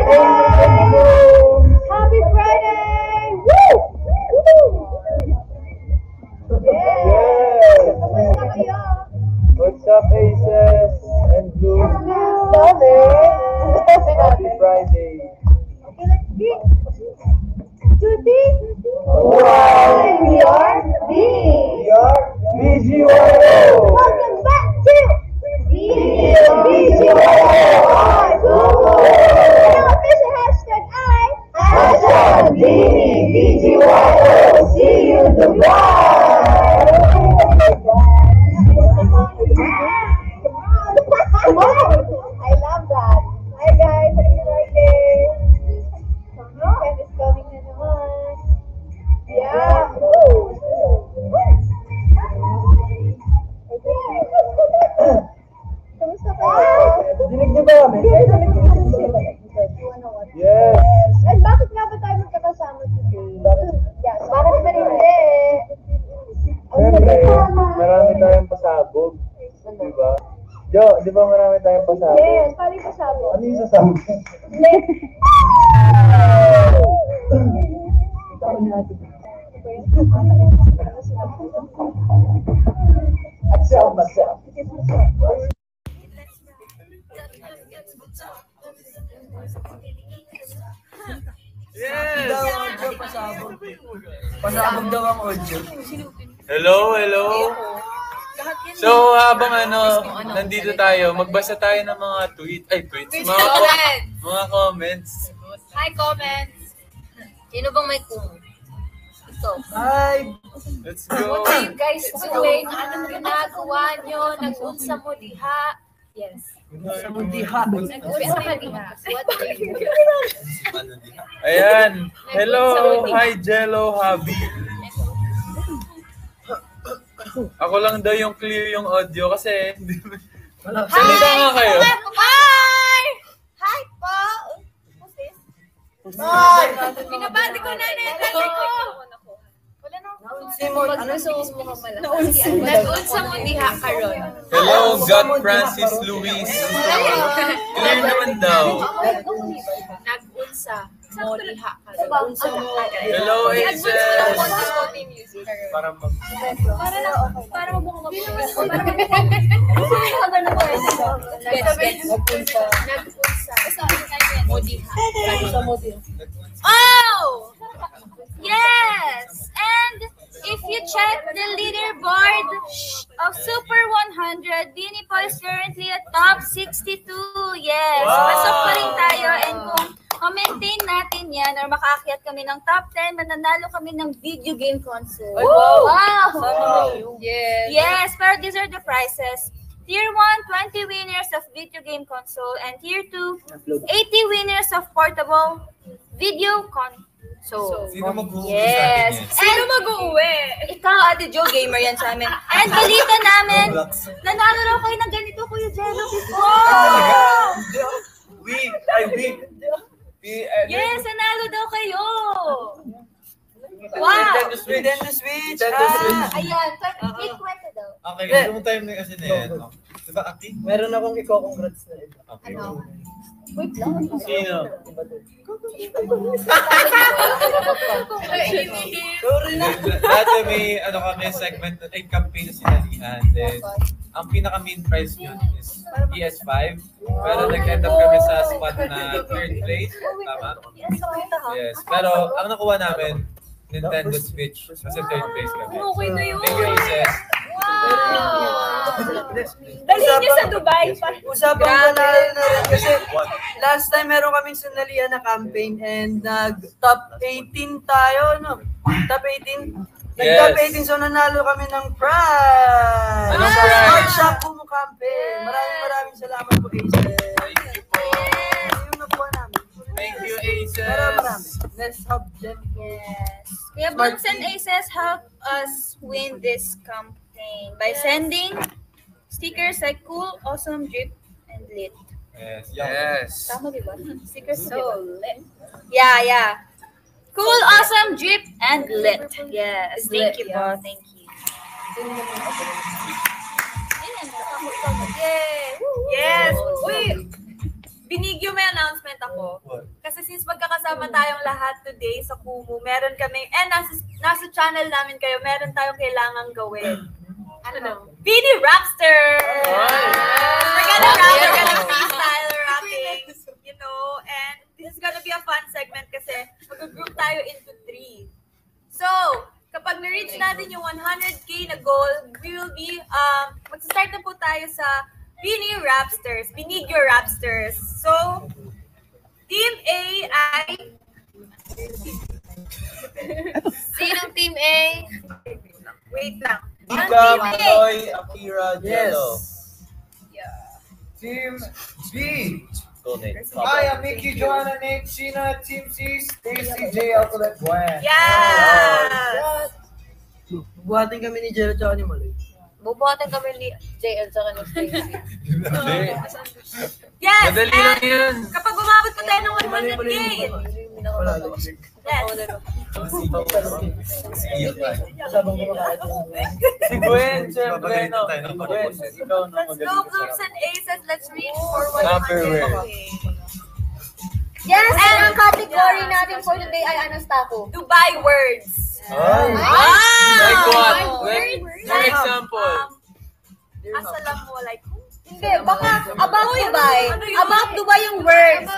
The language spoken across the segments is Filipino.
Happy Friday! Woo! Yes! Kamusta kayo? What's up, Aces and Blue? Happy Friday! Okay, let's get Tuti! Alright! We are BINI! We are BGYO! Welcome back to BGYO on KUMU! Ang official hashtag ay #BINI BGYO! See you Dubai! I love that. Hi guys, happy Friday. Weekend is coming na naman. Yeah. Kamusta kayo? Dinig niyo ba kami? Yes! And bakit nga ba tayo magkakasama today? Yes, bakit naman hindi? Siyempre, marami tayong pasabog. Diba? Jo, di ba marami tayong pasabog? Yes, paano yung pasabog? Ano yung sasabog? Accept myself. Yes! Pasabog daw ang audio. Hello. So, habang nandito tayo, magbasa tayo ng mga tweets, mga comments. Hi, comments! Sino bang may KUMU? Ito. Hi! Let's go! What are you guys doing? Anong ginagawa nyo? Nag-unsa mo diha? Yes. Sa mundiha. Nag-unsa ka diha? What are you doing? Ayan. Hello. Hi, Jello Habi. Ako lang daw yung clear yung audio kasi salita nga kayo. Hi! Hi po! Who's this? Hi! Binabati ko na yung tatay ko. Wala na. Simon, ano Nag-unsa mo diha karon. Hello, God Francis Luis. Clear naman daw. Nag-unsa mo diha karon. Hello, Aces. Para mo Oh! Yes! And if you check the leaderboard of Super 100, BINI po is currently at top 62. Yes! Pasok pa rin tayo, and kung maintain natin yan or makaakyat kami ng top 10, mananalo kami ng video game console. Wow! Yes, pero these are the prizes. Tier 1, 20 winners of video game console, and Tier 2, 80 winners of portable video console. Sino mag-uuwi Yes. sa atin Sino mag-uuwi? Ikaw, Ate Jo, gamer yan sa amin. And balita namin, nanalo raw kayo ng ganito, Kuya Jello, before. Week. Yes, nanalo daw kayo. Wow. Nintendo Switch! Ayan, kwento daw. Okay, gusto mo tayo kasi na yan. Diba, Aki? Meron akong i-congrats na ito. Okay. Ano? Wait lang. Sino? Sorry na. Dati may kami segment ay campaign na sinalihan. Then, ang pinaka main prize yun is PS5. Pero nag-end up kami sa spot na third place. Tama? Yes. Pero ang nakuha namin, Nintendo Switch. Kasi third place kami. Okay na yun. Thank you, Isis. Wow! Dalhin niyo sa Dubai. Usapang panalo na rin kasi last time meron kaming sinalihan na campaign and nag-top 18 tayo, no? Top 18? Nag-top 18, so nanalo kami ng prize! Anong prize? Hard shop KUMU campaign. Maraming salamat po, Aces. Thank you po. Yung nakuha namin. Thank you, Pero marami. Aces. Let's help them. Yes. Kuya Brooks and Aces, help us win this campaign by sending stickers like cool, awesome, drip, and lit. Yes. Tama diba? Stickers so lit. Yeah. Cool, awesome, drip, and lit. Yes. Thank you po. Thank you. Yay! Yes! Uy! Binigyo may announcement ako. Kasi since magkakasama tayong lahat today sa KUMU, meron kami, nasa channel namin kayo, meron tayong kailangang gawin. Ano? BINI Rapster! We're gonna freestyle rapping, you know, and this is gonna be a fun segment kasi mag-group tayo into 3. So, kapag na-reach natin yung 100K na goal, we will be, mag-start na po tayo sa BINI Rapsters, Binigyo Rapsters. So, Team A ay... Sinong Team A? Wait lang. Mika, Maloy, Akira, Jello. Team B. Hi, I'm Mickey, Joanna, Nick, Sheena, Team C, Stacy, J, Alphabet, Gwen. Yes! Buhatin kami ni Jero tsaka ni Maloy. Bubuhatin kami ni JL sa kanyang Stacy. Yes! Madali lang And yan. kapag umabot po tayo ng 100K, yes! Si Gwen, siyempre, no. Gwen, ikaw na Let's go, Blooms and Aces. Let's reach for Tupperware. 100K. Yes! And ang category natin for today ay anong taco? Dubai words. Like what? Words? For example. Assalamu alaikum. Hindi, baka about Dubai. About Dubai yung words.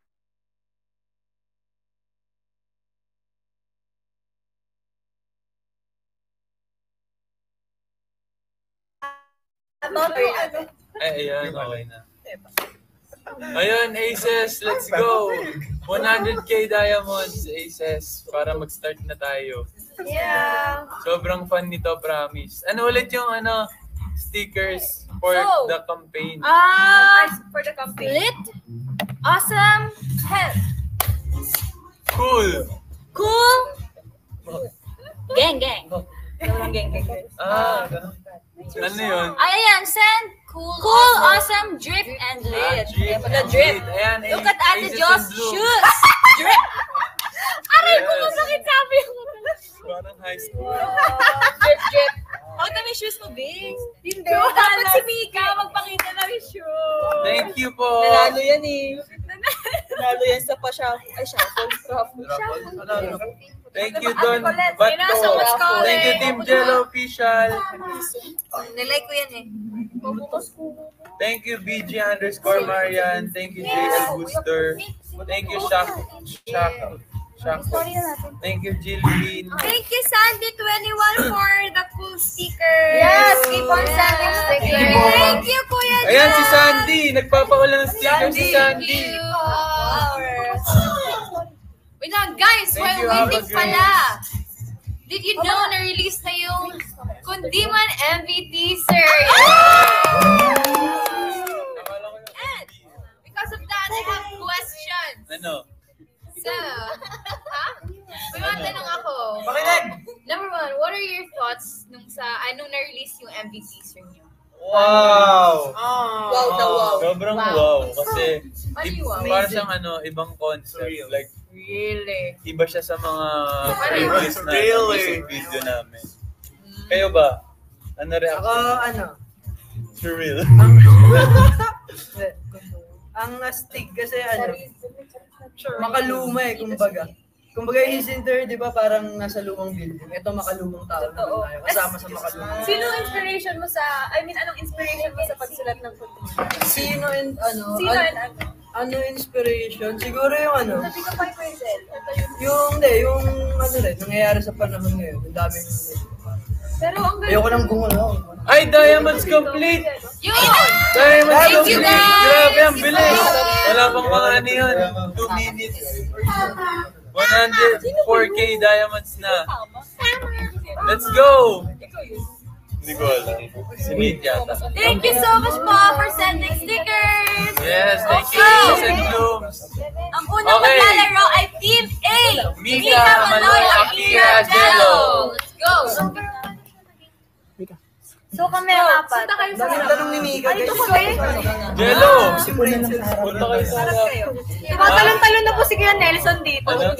About Ay, ayan, okay na. Ayun, Aces, let's go! 100K diamonds, Aces, para mag-start na tayo. Yeah. Sobrang fun nito, promise. Ano ulit yung stickers for So, the campaign? For the campaign. Lit? Awesome? Hell. Cool! Cool? Gang, gang. Ano yun? Ay, ayan, send. Cool, awesome, drip, and lit. Drip The and drip. lit. Ayan, Look at Ate Aces Jo's and Blue. shoes. Drip. Aray ko, Yes. masakit sabi ko. Parang high school. Drip, drip. Bakit kami shoes mo, Big? Hindi. Dapat si Mika magpakita ng shoes. Thank you po! Nanalo yan eh. Nanalo yan sa shuffle. Thank you, Don May nasa Bato. mas college. Thank you, Team Jello Official. Nilike ko yan eh. Thank you, BG_Marian. Thank you, JL Booster. Thank you, Shaq. Thank you, Jillian. Thank you, Sandy21 for the cool sticker. Yes, keep on sending stickers. Thank you, Kuya John. Ayan si Sandy. Nagpapawala ng sticker si Sandy. Wait lang, guys, Thank while you, waiting Ava pala, did you know na-release na yung Kundiman MV teaser? And because of that, I have questions. Ano? So, may mga tanong ako. Pakinig! Number 1, what are your thoughts nung na-release yung MV teaser niyo? Wow! Wow na wow. Sobrang wow. Kasi Ano yung wow? para siyang ibang concept. Like, Really? iba siya sa mga Really? previous na music video namin. Kayo ba? Ano Ako, reaction? Surreal. ang astig kasi makaluma eh, kumbaga. Kumbaga yung center, di ba, parang nasa lumang building. Ito makalumang tao naman tayo, kasama sa makalumang. Sino inspiration mo anong inspiration mo sa pagsulat ng kundiman? Sino and Sino and ano? Ano inspiration? Siguro yung Sabi ko pa yung Quinzel. yung nangyayari sa panahon ngayon. Ang dami Pero ang ganda. ayoko nang gumalaw. Ay, Diamonds Complete! Yun! Diamonds Thank you, Complete! guys! Grabe, ang bilis! Wala pang mga yun. 2 minutes. 104K diamonds na. Let's go! Hindi ko alam. Si Meet yata. Thank you so much po for sending stickers! Yes, thank you. Okay. Aces and Blooms. Ang unang Okay. maglalaro ay Team A! Mika, Maloy, Akira, Jello. Let's go! So kami ang apat. Tanong ni Mika, guys. Jello! Punta kayo sa Tumatalon-talon na po si Kuya Nelson dito. Ano?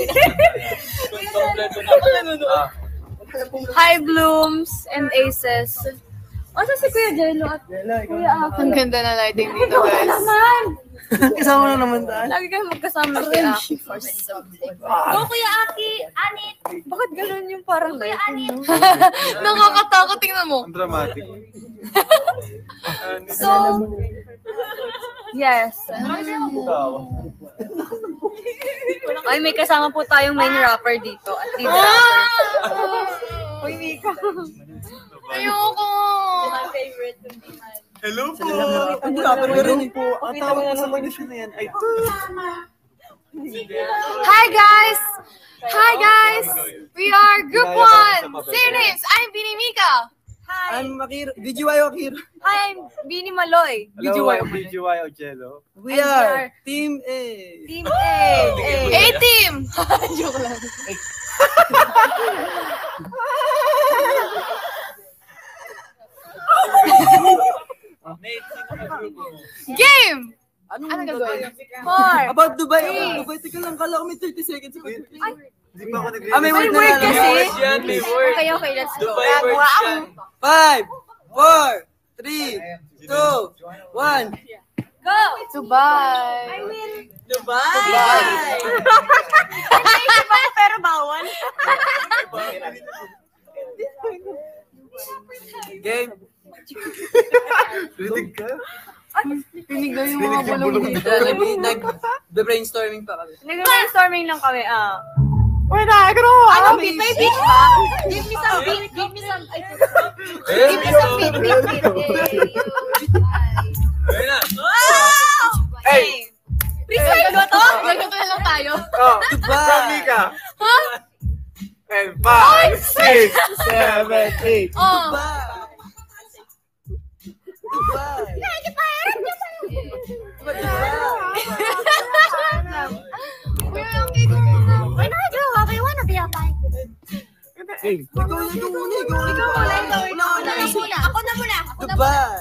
Kompleto na. Hi, Blooms and Aces. Asa si Kuya Jello at Kuya Aki? Ang ganda na lighting dito, guys. Naman! Kasama na naman tayo. Lagi kayo magkasama kay Aki. Go, Kuya Aki! Anit! Bakit ganun yung parang lighting? Nakakatakot, tingnan mo. Ang dramatic. So, yes. Ay, may kasama po tayong main rapper dito. At lead rapper. Uy, Mika. Ayoko. Hello po! Ang rapper ka rin po. Ang tawag ko sa kondisyon na yan ay... Hi, guys! Hi, guys! We are Group 1. Say your names. I'm BINI Mika. Hi! I'm BGYO Akira. Hi, I'm BINI Maloy. BGYO Jello. We are Team A. Team A. A-team! Joke lang. Game! Anong Ano gagawin? 4. About Dubai. Dubai, teka lang. Kala ko may 30 seconds. Hindi pa ako nag-ready. May word na word lang. kasi. May word yan, may word. Okay, let's go. Dubai words yan. 5, 4, 3, 2, 1. Go! Dubai. I will. Dubai! Naisip ako pero bawal. Game. Rinig ka? Pinig na yung mga bulong dito. Nag-brainstorming pa kami. Nag-brainstorming lang kami, Ano, beat? May beat ba? Give me some beat. Give me some... Give me some beat. Ayun na. Hey! Freestyle ba to? Ganito na lang tayo. Dubai! Kami ka. Ha? And 5, 6, 7, 8. Oh. Dubai! Kuya, ang kiko mo. Why not you? Why you wanna be a bike? Ikaw muna. Ako na muna. Dubai!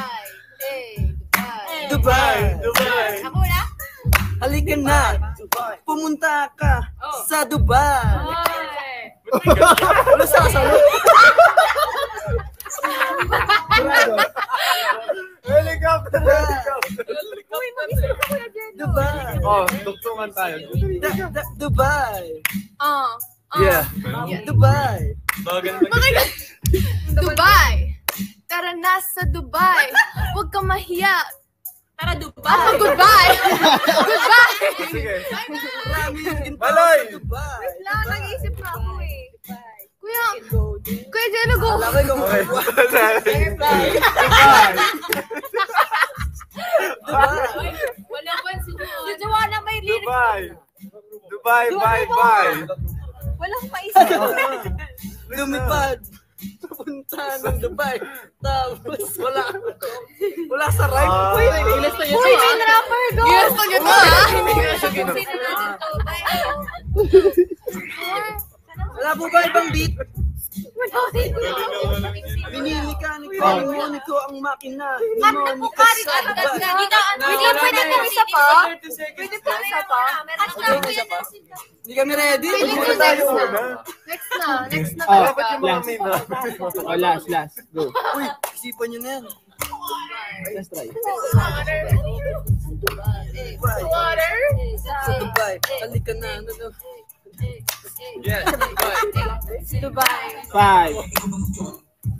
Dubai! Dubai. Ako na? Halika na! Pumunta ka sa Dubai! Wala sasagot? Helicopter. Dubai! Oh, tugtungan tayo. Dubai! Yeah. Dubai! Dubai. Tara na sa Dubai. Huwag ka mahiya. Tara, Dubai. Ako, goodbye. Goodbye. Sige. Maraming Baloy! Dubai! Wala, nag-iisip na ako eh. Kuya Jello, go. Alam ko yung Okay. Dubai! Wala pa si Joanna may lyrics. Dubai. Dubai, bye, bye. Walang paisip. Lumipad! Punta ng Dubai! Tapos wala sa rhyme. Uy, Uy, main rapper, go. Yes, pag ito Wala po ba ibang beat? Binilikan ko, inuunin ko ang makina. Inuunin ko sa Dubai. Pwede pa isa pa? Pwede pa isa pa? Hindi kami ready? Feeling ko Muna tayo. Next na. Dapat yung mga main na. Last. Go. Uy, isipan nyo na yan. Let's try. Dubai. Sa Dubai. Halika na. Yes, Dubai. Dubai. 5.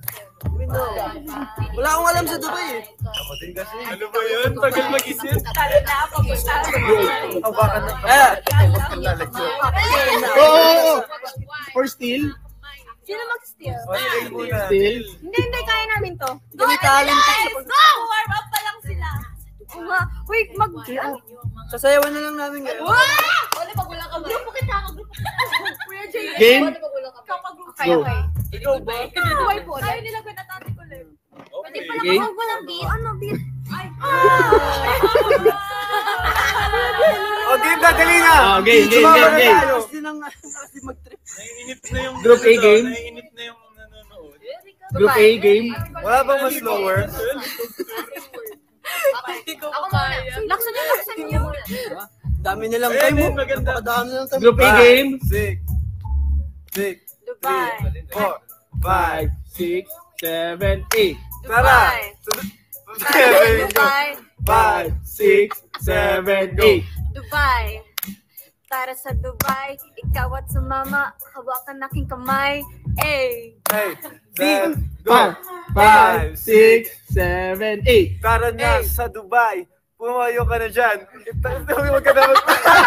Wala akong alam sa Dubai eh. Ako din kasi. Ano ba yun? Tagal mag-isip. Hawakan na. Oh! For steal. Sino mag-steal? Steal muna. Steal. Hindi, kaya namin to. Kami talented sa Go! Warm up pa lang sila. Wait, Sasayawan na lang namin ngayon. Wala pag wala ka ba? Grupo kita ako. Kuya Jay. Game. Kapag grupo. Go. Ikaw ba? Buhay po. Ayaw nila ko natatay ko lang. Okay. Game. Kapag walang beat. Ano beat? Ay. Oh, game na, dali na. Game. Kasi nang mag-trip. Naiinip na yung Group A game. Naiinip na yung nanonood. Group A game. Wala bang mas slower? Ako muna. Laksan niyo. Dami nilang Ayan, time mo. maganda. Napakadami nilang time. Group A game. 6, Dubai. 4, 5, 5, 6, 7, 8. Tara! Dubai. 5, 6, 7, 8. Dubai. Tara sa Dubai, ikaw at sumama, hawakan aking kamay. Hey! Hey! Go! 5, 6, 7, 8. Tara na sa Dubai. Pumayo ka na dyan. Huwag ka na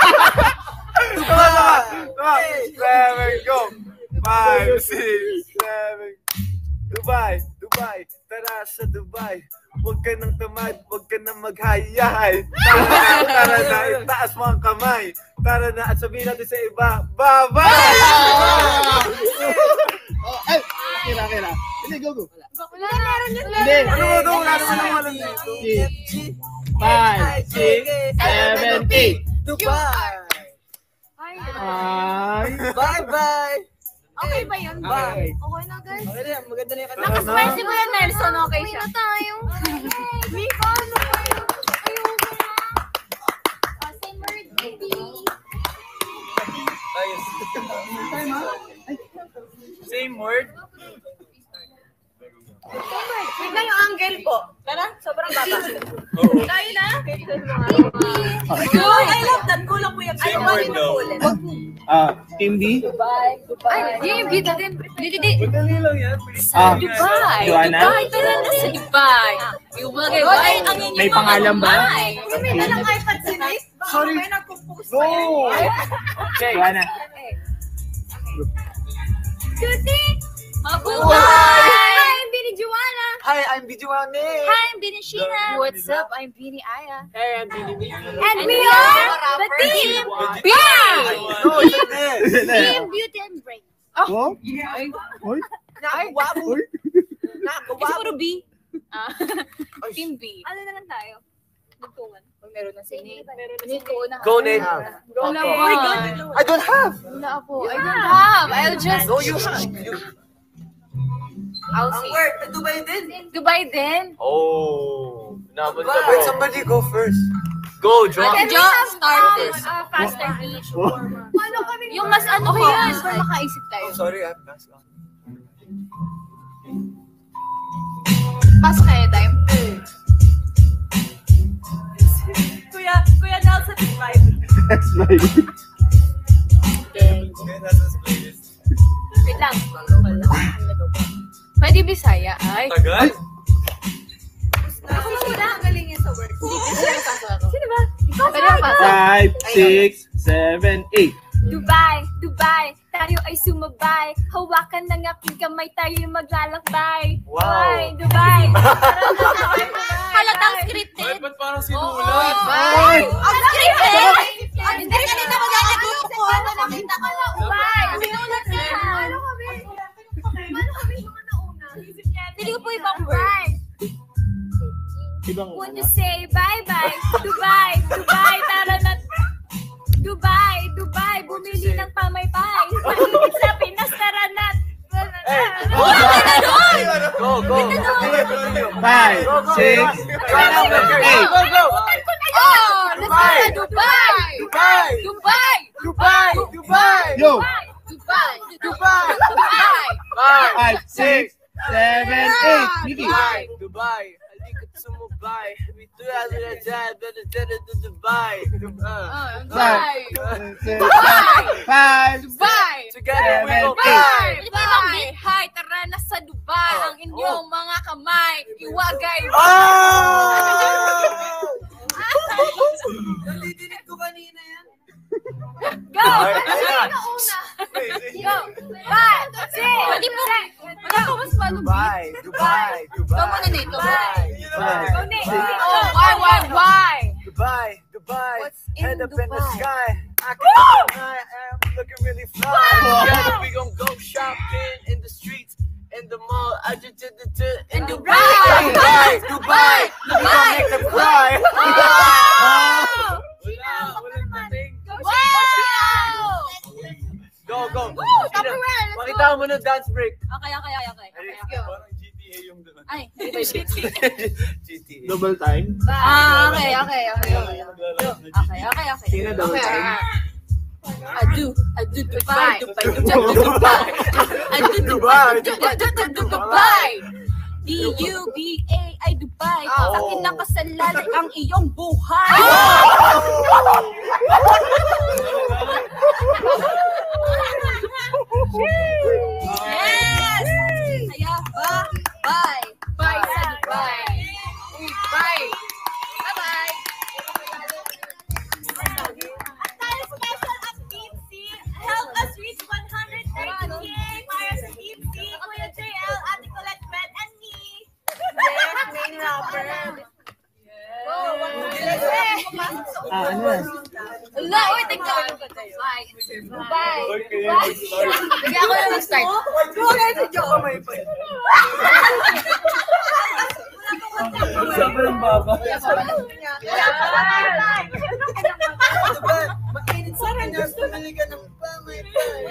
Come 7, go! 5, 6, 7. Dubai. Tara sa Dubai. Huwag ka nang tamad, huwag ka nang maghayahay. Tara na, itaas mo ang kamay. Tara na, at sabihin natin sa iba, bye-bye! Ay! Kira. Hindi, go. Wala, meron yun. Hindi. Wala naman dito. 5, 6, 7, 8. Dubai! Ay! Bye-bye! Okay ba yun? Bye! Okay na, guys. Okay na, maganda na yung kanta. Nakasmile si Kuya Nelson, okay siya. Okay na tayo. Miko, ano kayo? Ayoko na. Same word, baby. Same word? Wait na yung angle po. Tara, sobrang baba. Tayo na? I love that. Kulang po yung Same word daw. Team B? Ay, yung bida din. Madali lang yan. Dubai. Joanna? Dubai, tara na sa Dubai. Yung mga Dubai, ang inyong May pangalan ba? May nalang iPad si Nice. Baka may nagpo-post Go! Okay. Joanna. Tuti! Mabuhay! Hi, I'm Bini Joanna. Hi, I'm BGYO. Hi, I'm Bini Sheena. What's up? I'm Bini Aya. Hey, I'm BINI. And we are the team B! No, it's this. Team Beauty and Brain. Oh? Hoy? Nakakawabo. Kasi puro B. Team B. Ano na lang tayo? Nagtungan. Pag meron na si Nate. Go, Nate. Wala Okay. ba? I don't have. Wala po. I don't have. I'll just... No, you have. I'll Ang see. word, Dubai din. Dubai din. Oh. Naman Dubai. Wait, somebody go first. Go, John. Okay, start this. Faster beach. Yung mas ano ko yan. Para makaisip tayo. Oh, sorry, I'm pass lang. Pass kayo time. Kuya Nelson is live. That's right. Okay, that's his playlist. Wait lang. Pwede Bisaya. Ay. Tagal? Ako sila, ang galing niya sa word. Sino ba? Pwede ba pass? 5, 6, 7, 8. Dubai, tayo ay sumabay. Hawakan ng aking kamay, tayo maglalakbay. Wow. Dubai. Halatang scripted. Ay, ba't parang sinulat? Ay! Ang scripted! Hindi kanina maglalagay ko ano nakita ko na Dubai. Sinulat niya. Paano kami mga nauna? Hindi ko po ibang word. When you say bye-bye, Dubai, tara na. Dubai, bumili ng pamaypay. Mahilig sa Pinas, tara na. Go, go. 5, 6, 7, 8. Go. Oh, nasa Dubai. Yo! Dubai. 5, 6, 7, 8. Nikki. Dubai. Halika sumubay. Ito yan dyan. Dubai. 5, Together we go Dubai. fly. Hi, tara na sa Dubai. Ang inyong mga kamay. Iwagay. Nandidinig ko kanina yan. Go! Go! 5, 6, pwede mo. Wala ko mas paano. Dubai. Ikaw muna dito. Dubai. Oh, why? Dubai. What's in Head up in the Dubai? sky. I am looking really fly. Together we gon' go shopping in the streets, in the mall. In Dubai. We gon' make them cry. Walang dating. Wow! Go. Tupperware, let's go. Makita mo na dance break. Okay. Parang GTA yung doon. Ay, GTA. Double time. okay. Sino double time? Adu Dubai. BUBA ay Dubai. Sa kinakasalalay ang iyong buhay. Yes! Kaya bye! Bye sa Dubai! Bye! Bye-bye! At tayo special ang Team C. Help us reach 130K para sa Team C. Kuya JL, Ate Colette, Fred, and me. Yes, main rapper. Wala, uy, tignan ko. Bye. Bye. Bigyan ko na mag-start. Sobrang baba. Makinit sa Pinas, pumili ka ng pamay.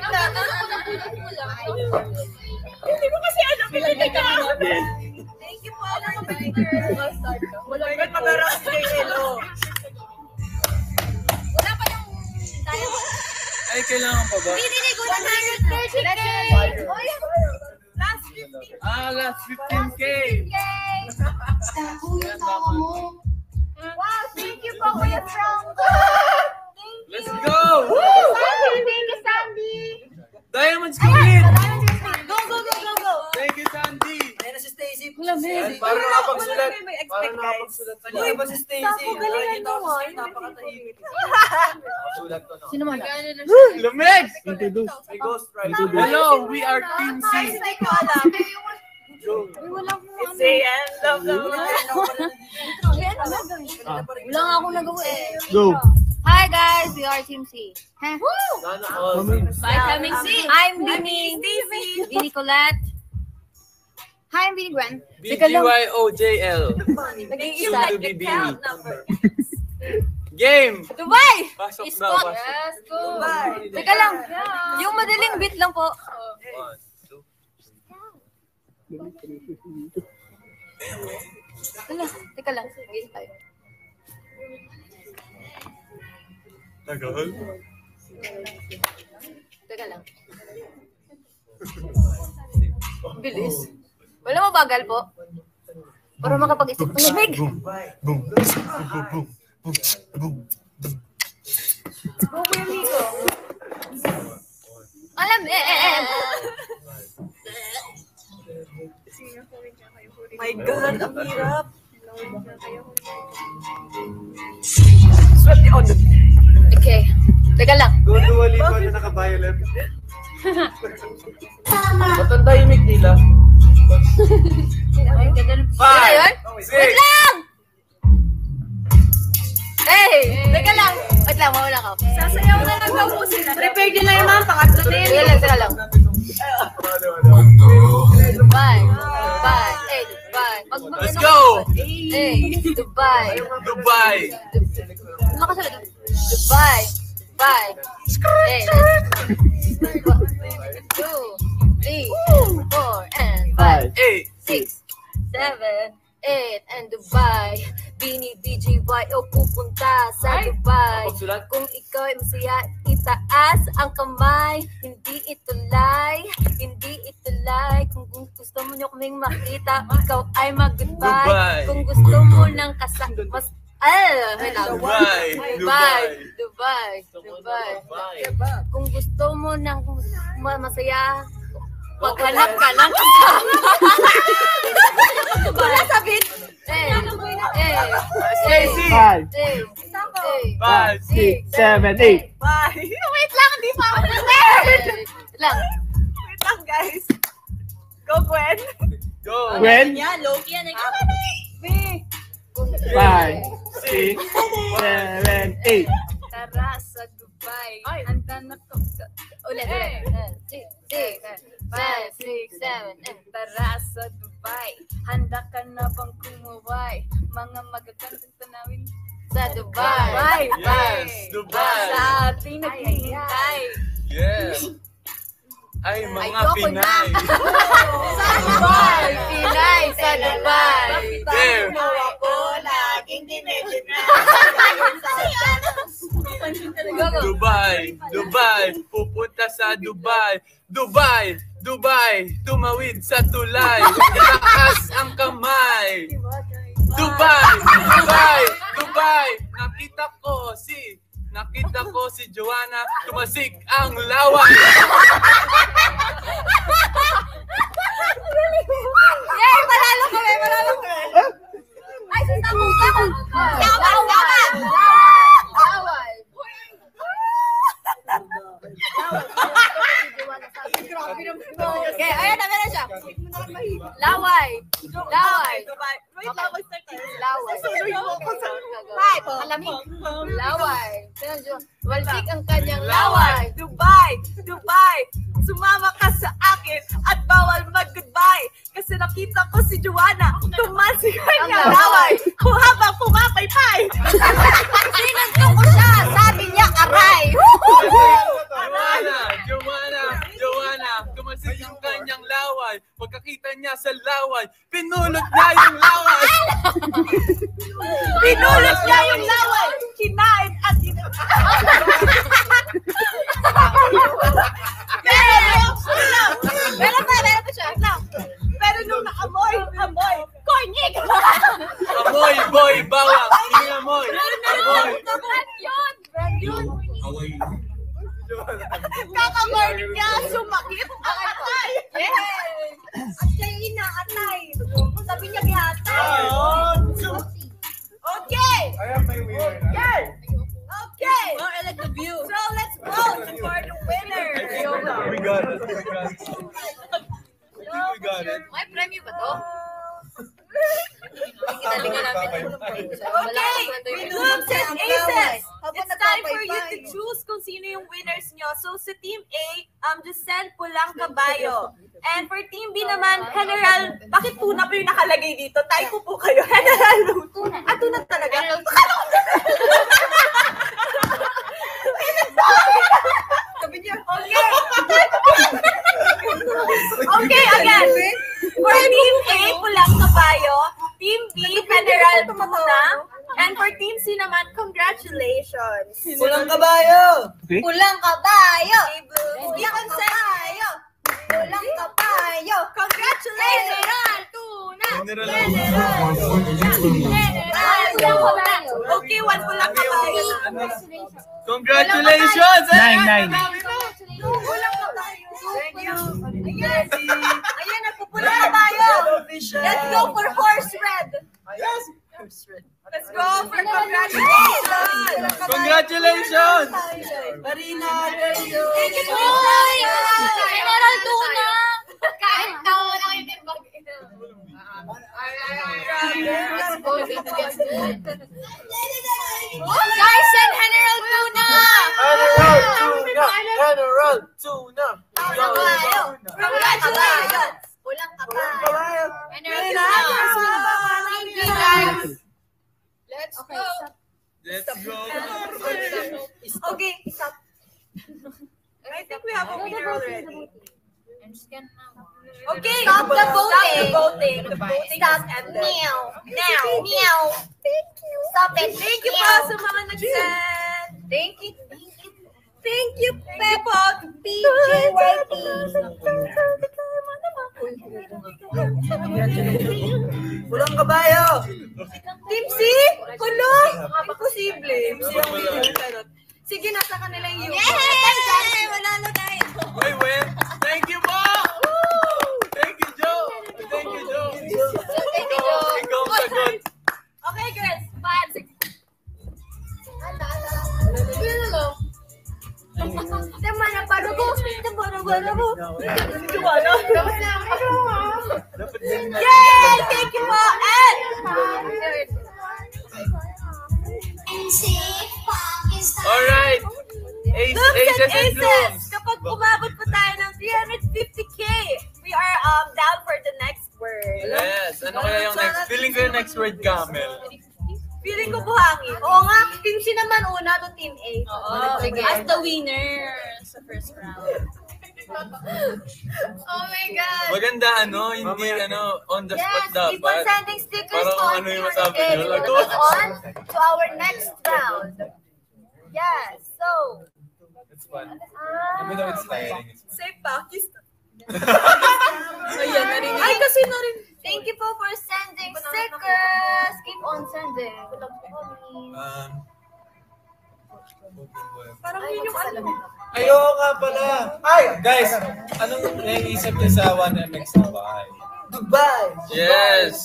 Hindi mo kasi alam pinili ka. Thank you po. Wala ka mag-aras kay Elo. Wala pa yung tayo. Ay, kailangan pa ba? Pinili ko na 130K. Last 15. Last 15K! Wow, thank you po, Kuya Franco. Let's go! Thank you, Sandy. Diamonds complete! Go, go, go, go, go. Thank you, Sandy! Ayan na si Stacy. Parang nakapagsulat. May Parang expect, guys. nakapagsulat. Kanina pa si Stacy. galingan Nakikita ko mo, si napakatahimik. Nakapagsulat to, no? Sino man? Lumeg! May ghost rider. Hello, we are Team C. Hindi ko alam. It's the end of the night. Wala nga akong nagawa eh. Go. Hi guys, we are Team C. Sana all. Bye, coming C. I'm BINI. BINI Colette. Hi, I'm BINI Gwen. BGYO JL. Nag-iisa. Soon to be BINI. Game! Dubai! Pasok daw, Spot. pasok. Yes, go. Teka lang. Yung madaling beat lang po. 1, 2. Teka lang. Mag-isa tayo. Tagal? Teka lang. Bilis. Wala mo bagal po? Para makapag-isip ng lamig. Alam, My God, ang hirap. Swerte on the Okay. Teka lang. Go to Walipa na naka-violet. Ba't ang tahimik nila? Ano yun? Wait lang! Teka lang. Wait lang, mawala ka. Sasayaw na lang daw po sila. Prepare din na yung mga pangatlo din. Teka lang. Dubai. Dubai. Dubai. Let's go! Dubai. Dubai! Makasalit. Dubai. Dubai. 2, 3, 4, and 5, 8! 6, 7, 8, and Dubai. BINI, BGYO, pupunta sa Dubai. Kung ikaw ay masaya, itaas ang kamay. Hindi ito lie, hindi ito lie. Kung gusto mo nyo kaming makita, ikaw ay mag-goodbye. Dubai. Kung gusto mo ng mas Dubai! Dubai. Kung gusto mo ng masaya, maghanap ka ng kasama. Wala sabihin. Stacy! 5, 6, 7, 8. Bye. Wait lang, hindi pa ako prepared. Lang. Wait lang, guys. Go, Gwen. Go! Gwen? Yan, Loki yan. 5, 6, 7, 8. Tara sa Dubai. Handa na to. Ulit. 6, 5, 6, 7, and tara sa Dubai. Handa ka na bang kumuway? Mga magagandang tanawin sa Dubai. Yes! Dubai! Sa ating naghihintay. Yes! Ay, mga Ayoko na. Pinay! Sa Dubai. Pinay sa Dubai. There! Ako, laging dinedit na. Go, go. Dubai! Dubai! Pupunta sa Dubai! Dubai! Dubai, tumawid sa tulay, itaas ang kamay. Dubai, Dubai, Dubai, nakita ko si Joanna, tumasik ang laway. Yay! Malalo kami! Ay, sasabog ka! Laway! Okay, ayan na, meron siya. Laway. Wait lang, mag-start tayo. Laway. Five. Malamig. Laway. Walsik ang kanyang laway. Dubai, sumama ka sa akin at bawal mag-goodbye. Kasi nakita ko si Joanna, tumalsik kanyang laway. Habang pumapaypay. Sinuntok ko siya. Sabi niya, aray. Joanna, tumasik ang kanyang laway. Pagkakita niya sa laway, pinulot niya yung laway. Pinulot niya yung laway. Kinain at Meron pa siya. Pero nung naamoy, kornig! Amoy, boy, bawang. Hindi amoy. Amoy. Yun. Kakakornig niya, sumakit ang atay! Yes! At siya yung inaatay. Sabi niya kihatay. Okay! Ayan, may winner na. Yes! Okay! Oh, I like the view. So let's vote for the winner! We got it. We got it. May premyo ba to? Kita-lingan namin. Okay! Groups and aces! It's time for you to choose kung sino yung winners nyo. So sa Team A, just send pulang kabayo. And for Team B naman, General, bakit tuna pa yung nakalagay dito? Typo po kayo. General, tuna talaga. Okay, again. For Team A, pulang kabayo. Team B, General Tuna. And for Team C naman, congratulations. Pulang kabayo! Pulang kabayo! Hindi kabayo. Pulang kabayo! Congratulations. General Tuna! General. General Tuna! Okay, one pulang kabayo. Congratulations! 9. Pulang kabayo. Thank you. Ayan, nagpupulang kabayo. Let's go for horse red. Let's go for congratulations. Congratulations! Marina, thank you! Thank you, Hoy! General. General Tuna! Kahit tao na kayo din mag... Guys, send General Tuna! General Tuna! Congratulations. Pulang kabayo! General Tuna! Thank you, guys! Let's go! Let's go! Okay, stop. I think we have a winner already. Okay, Stop the voting. The voting is ended. Now! Thank you! Stop it! Thank you po sa mga nag-send. Thank you! Thank you, Pepo. BGYO! Pulang kabayo! Team C? Kulo? Imposible. Team C ang winner. Pero, sige, nasa kanila yung Yay! Manalo tayo! Wait, wait. Thank you po! Thank you, Joe! Thank you, Joe! Thank you, Joe. Ikaw ang sagot. Okay, girls. 5, 6. Yay! Thank you po. And Alright. Aces and blooms. kapag umabot po tayo ng 350k, we are down for the next word. Yes. Ano kaya yung next? Feeling ko yung next word, camel. Feeling ko buhangin. Oo nga, Team C naman una to Team A. Sige. As the winner sa first round. Oh my God! Maganda hindi on the spot Yes, keep on dapat. sending stickers Parang on ano yung your masabi day. nyo, We'll move on to our next round. Yes, so... It's fun. Even though it's tiring. Say Pakistan. Ayan, narinig. Ay, kasi narinig. Thank you po for sending stickers. Keep on sending. Parang yun yung ano. Ayoko nga pala. Ay! Guys, anong naiisip niyo sa 1MX Dubai? Dubai! Yes!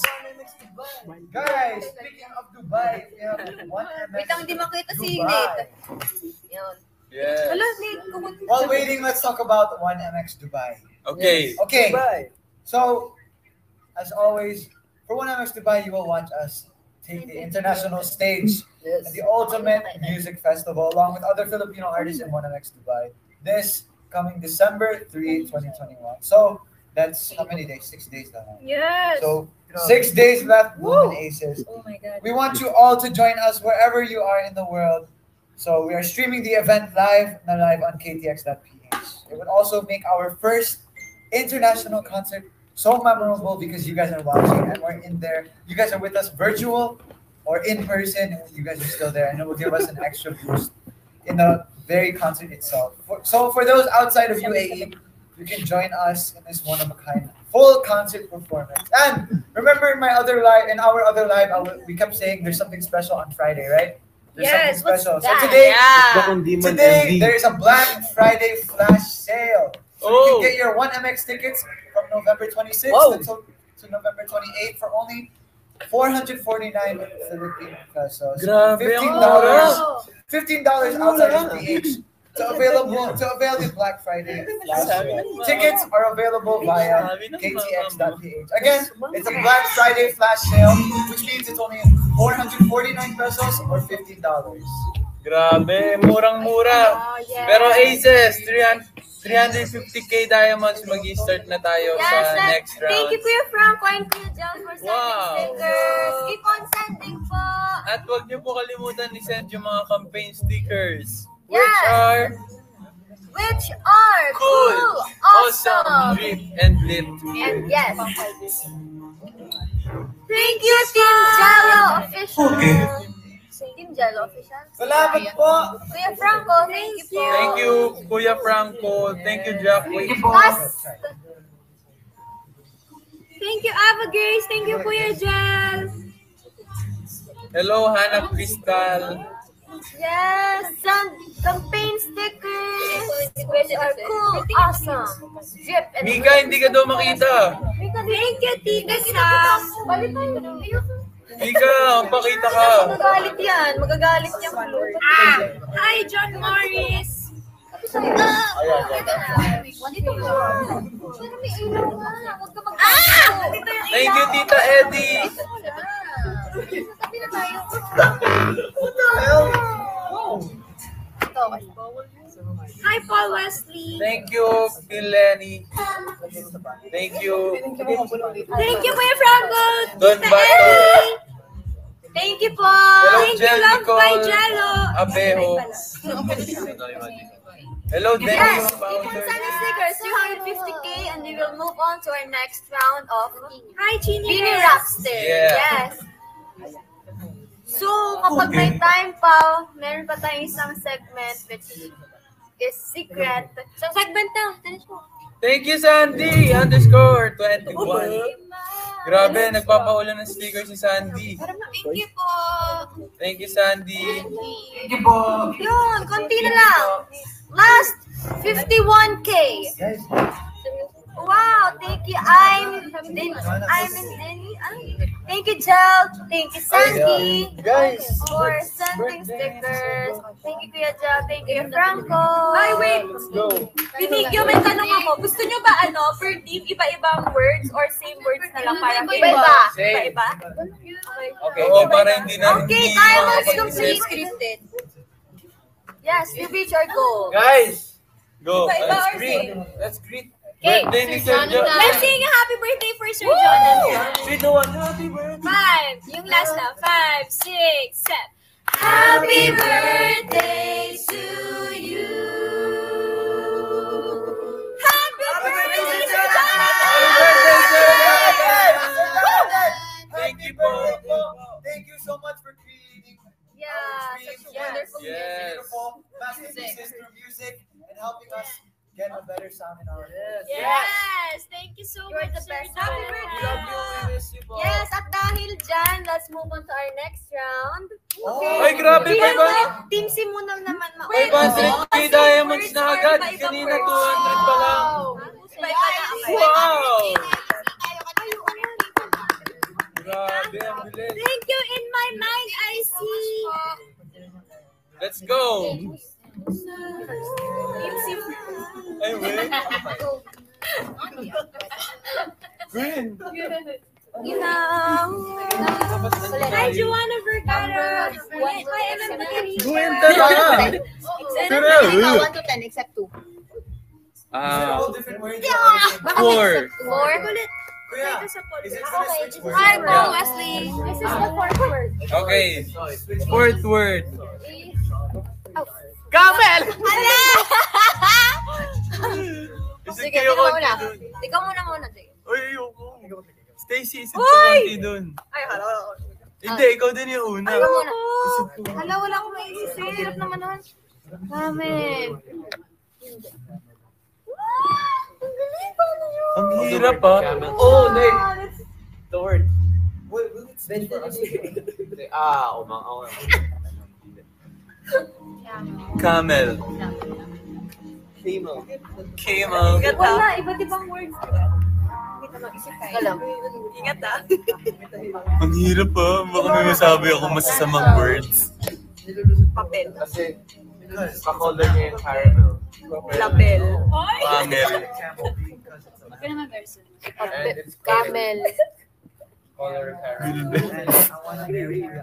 Guys, speaking of Dubai, we have 1MX Wait lang, hindi makita si Dubai. Nate. Yun. Yes. Wala, Nate. While waiting, let's talk about 1MX Dubai. Okay. Okay, Dubai! so as always, for 1MX Dubai, you will watch us take the international stage Yes. at the ultimate music festival along with other Filipino artists in 1MX Dubai this coming December 3, 2021. So that's how many days? 6 days now. Yes. So 6 days left, Bloom and Aces. Oh my God. We want you all to join us wherever you are in the world. So we are streaming the event live on ktx.ph. It would also make our first international concert so memorable because you guys are watching and we're in there. You guys are with us virtual or in person. You guys are still there, and it will give us an extra boost in the very concert itself. So for those outside of UAE, you can join us in this one-of-a-kind full concert performance. And remember in our other live, we kept saying there's something special on Friday, right? There's Yes, something what's special. So that? today there is a Black Friday flash sale. So you can get your 1MX tickets from November 26th to November 28th for only 449 Philippine pesos. Grabe, $15. $15 outside of PH. To avail the Black Friday flash sale. Tickets are available via ktx.ph. Again, it's a Black Friday flash sale, which means it's only 449 pesos or $15. Grabe, murang-mura. Pero Aces, 350k diamonds, mag-start na tayo sa next round. Thank you, Kuya Franco and Kuya John, for sending Wow. stickers. Keep on sending po. At huwag niyo po kalimutan i-send yung mga campaign stickers. Yes. Which are Cool, awesome, lit, and lit. And yes. Thank you, Team Jello Official. Team Jello Official. Salamat po! Kuya Franco, thank you po. Thank you, Kuya Franco. Thank you, Jack. Thank you, Ava Grace. Thank you, Kuya Jel. Hello, Hannah Crystal. Yes, some campaign stickers, which are cool, awesome, drip and Mika, hindi ka daw makita. Thank you, Tita Sam. Mika, pakita ka. Magagalit yan. Magagalit yan. Hi, John Morris. Thank you, Tita Eddie. Hi, Paul Wesley. Thank you, Phil Lenny. Thank you. Thank you, Kuya Franco. Don Tita Bato. Ellie. Thank you po. Hello, Thank you, Jel love by Nicole Jello. Abejo. Hello, Yes, Dennis keep on Founder. sending stickers, 250k, and we will move on to our next round of Hi, BINI Rapster. Yeah. Yes. So, kapag may time pa, meron pa tayong isang segment which is secret. So, segment na. Thank you, Sandy _21. Grabe, nagpapaulan ng sticker si Sandy. Thank you po. Thank you, Sandy. Yun, konti na lang. Last 51k. Wow, thank you. I'm in Denny. Thank you, Jel. Thank you, Sandy. Guys, For sending stickers. Thank you, Kuya Jel. Thank you, Franco. Ay, wait. let's go. Binigyo, may tanong ako. Gusto nyo ba per team, iba-ibang words or same words na lang para Iba-iba. Same. Iba-iba? Okay, oo, para hindi na Okay, hindi tayo mga mas pag-isip. complete scripted. Yes, we reach our goal. Guys, go. Iba-iba Let's or greet. same? Let's greet. Okay, Birthday ni Sir John. Let's sing a happy birthday for Sir Jonathan. Sweet the one. Happy birthday. 5, yung last na. 5, 6, 7. Happy birthday to you. Happy birthday, Sir Thank you po. Thank you so much for creating Yeah, such a wonderful Yes. beautiful masterpieces through music and helping us get a better sound in our Yes! Thank you so You're much, the best. Sir Happy Joel. birthday! Yes, at dahil dyan, let's move on to our next round. Ay, grabe, Bilang 500. mo, Team C muna naman. 500k diamonds na agad. Kanina 200 pa lang. Wow! Grabe, ang bilis. Thank you. In my mind, I see. Let's go! Ay, wait. Green! Hi, Joanna Vergara. Hi, Emma. Green talaga! Ikaw, 1 to 10 except 2. all different words. 4. 4. Kuya, is it gonna switch words? Hi, Bro Wesley. This is the fourth word. Okay. 4th word. Camel! Is it Sige, kayo ikaw konti muna. dun? Ikaw muna. Sige. Uy, ayoko. Stacy, isip ko konti dun. Hindi, ikaw din yung una. Ikaw muna. Hala, wala akong maisip. Hirap naman nun. Camel. Ang hirap ah. Oh, Nick. The word. Will it switch for us? Camel. Camel. Wala, iba't ibang words. Ikaw lang. Ingat ah. Ang hirap ah. Baka may masabi ako masasamang words. Papel. Kasi, kakolor niya yung caramel. Lapel. Camel. Huwag ka naman version. Camel. Color caramel. I wanna marry you.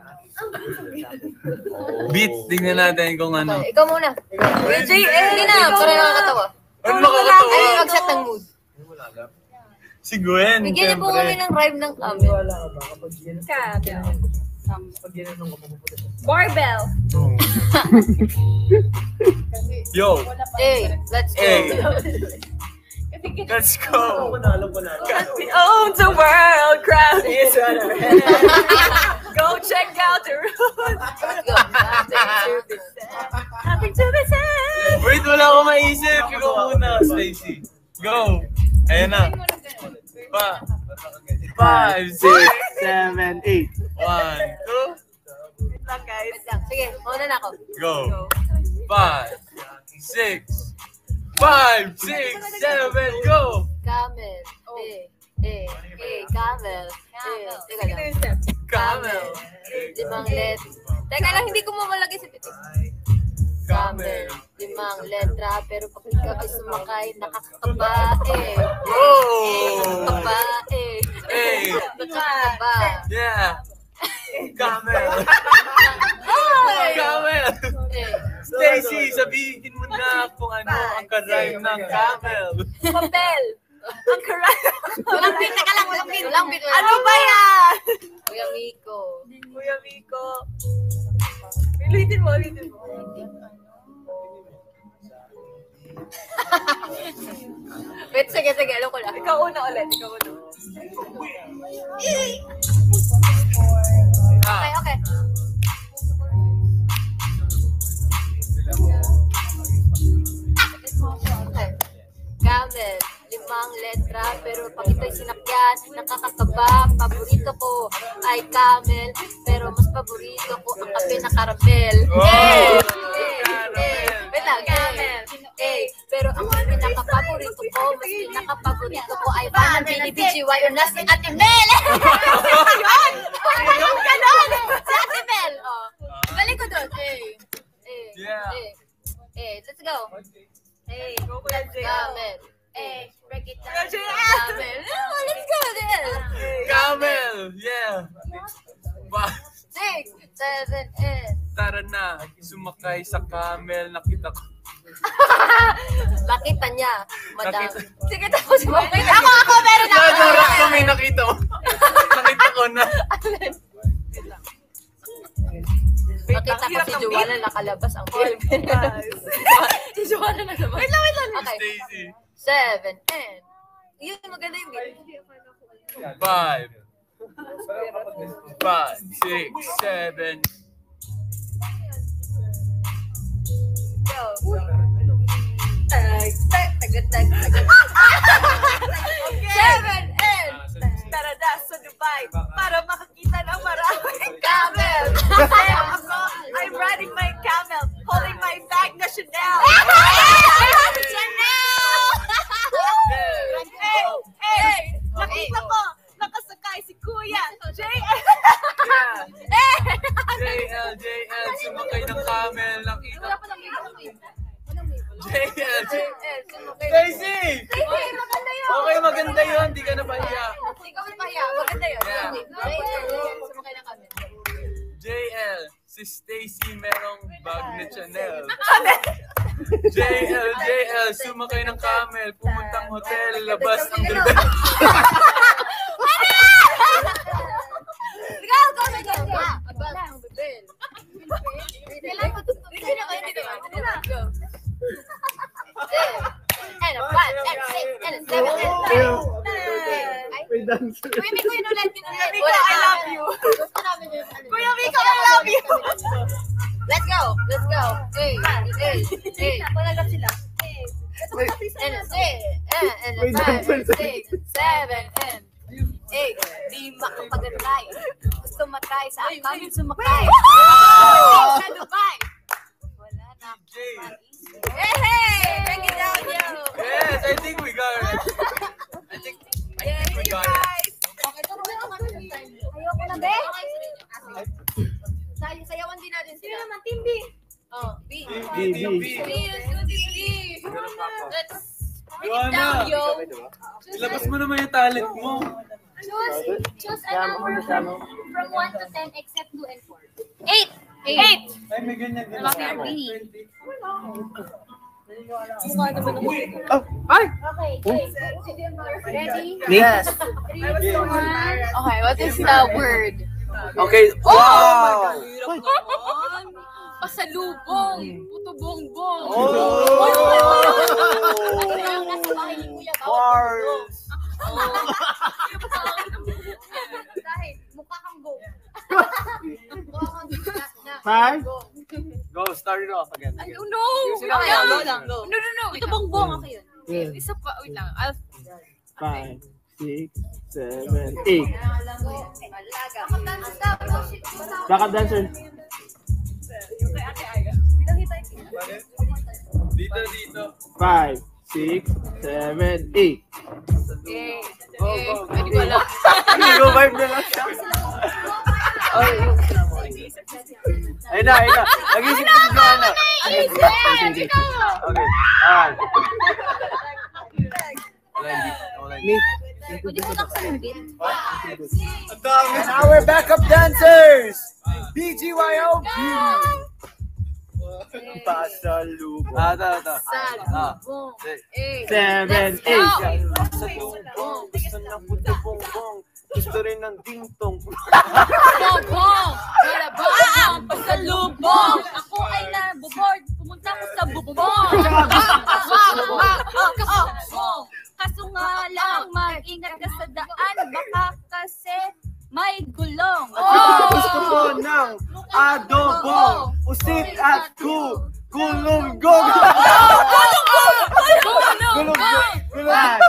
Beat, tingnan natin kung ano. Ikaw muna. Hindi na, para nakakatawa. Ano nakakatawa? Ay, mag-set ng mood. Si Gwen, Bigyan niyo po kami siyempre. ng rhyme ng camel. Barbell. Yo, Hey, let's go. hey. Let's go. We own the world, crowd is on our head. Go check out the road. Let's go. Nothing to be said. Wait, wala akong maisip. Ikaw muna, Stacy. Go. Ayan na. 5, 6, 7, 8. 1, 2, Wait lang, guys. Wait lang. Sige, mauna na ako. go. 5, 6, 5, 6, 7, go. Camel. Camel. Teka lang. Camel. Limang Teka lang, hindi ko mamalagay sa pito. Camel. Limang letra, pero pag ikaw ay sumakay, nakakaba. Oh! Nakakaba. Nakakaba. Yeah. Camel. Camel. Stacy, sabihin mo na kung ano ang karime ng camel. Papel. Ang karay. Walang pin, teka lang, walang pin. Walang pin. Ano ba yan? Kuya Miko. Kuya Miko. Ulitin mo. Wait, sige, alam ko na. Ikaw una ulit. Okay. Okay. Camel, limang letra, pero pag ito'y sinakyan, nakakakaba. Paborito ko ay camel, pero mas paborito ko ang kape na karamel. Wait lang, camel. Pero ang pinaka-paborito ko, mas pinaka-paborito ko ay parang BINI BGYO na si Ate Mel. Yun! Ganon! Si Ate Mel. Balik ko doon. Let's go. Go Kuya Jay. Camel. Break it down. Kuya Jay. Camel. Let's go then. Camel. Yeah. 6, 7, 8. Tara na, sumakay sa camel, nakita ko. Nakita niya, madam. Nakita. Sige, tapos mo. Ako, meron ako. Nadurak ko, may nakita mo. Nakita ko na. Nakita ko si Joanna nakalabas ang film. Si Joanna na naman. Wait lang. Okay. Stacy. 7, 10. Yun, maganda yung beat. 5, 6, 7. Go. Seven. Tara na sa Dubai para makakita ng maraming camel. Kaya ako, I'm riding my camel, holding my bag na Chanel. Hey! Nakita ko, nakasakay si Kuya JL. JL, sumakay ng camel. Nakita. JL. Stacy! Maganda yun. Okay, maganda yun. Di ka na pahiya. Hindi ka mapahiya. Maganda yun. JL, si Stacy merong bag na Chanel. JL, sumakay ng camel, pumuntang hotel, labas ang bibig. And a 5, and a 6, and a 7, and a 9. May dancer. Kuya Miko, inulit. Miko, I love you. Kuya Miko, I love you. Let's go. Hey. Palagat sila. And a 6, and a 5, and 6, 7, and 8. Di makapagantay. Gusto matry sa kami sumakay. Sa Dubai. Wala na. Hey! Bring it down, yo. Yes, I think we got it. I think we got it. Ayoko na, be. Sayawan din natin sila. Sino naman? Team B. Oh, B. Let's bring it down, yo. Ilabas mo naman yung talent mo. Choose a number from 1 to 10 except 2 and 4. 8. Ay, may ganyan din. Okay, BINI. Okay. Ready? Yes. 3, 2, 1. Okay, what is the word? Okay. Wow! Pasalubong. Puto bongbong. Bars. Dahil mukha kang go. Five. Go, start it off again. I don't know. Go. No. Puto bongbong ako yun. Yeah. Isa pa, wait lang. 5, 6, 7, 8. Backup dancer. Dito. 5, 6, 7, 8. Pwede ko lang. Go vibe na lang siya. Ayun na. Nag-isip ko na. Okay. Pwede ko taksan yung beat. And our backup dancers, BGYO. Pasalubong. Ito. Salubong. 7, 8. Salubong. Gusto ng puto bongbong. Gusto rin ng dingtong. Bongbong. Kalabang. Pasalubong. Ako ay naboboard. Pumunta ko sa bubong. Kaso nga lang, mag-ingat ka sa daan. Baka kasi may gulong. Gusto ko ng adobo. Usit at gulunggong. Gulunggong.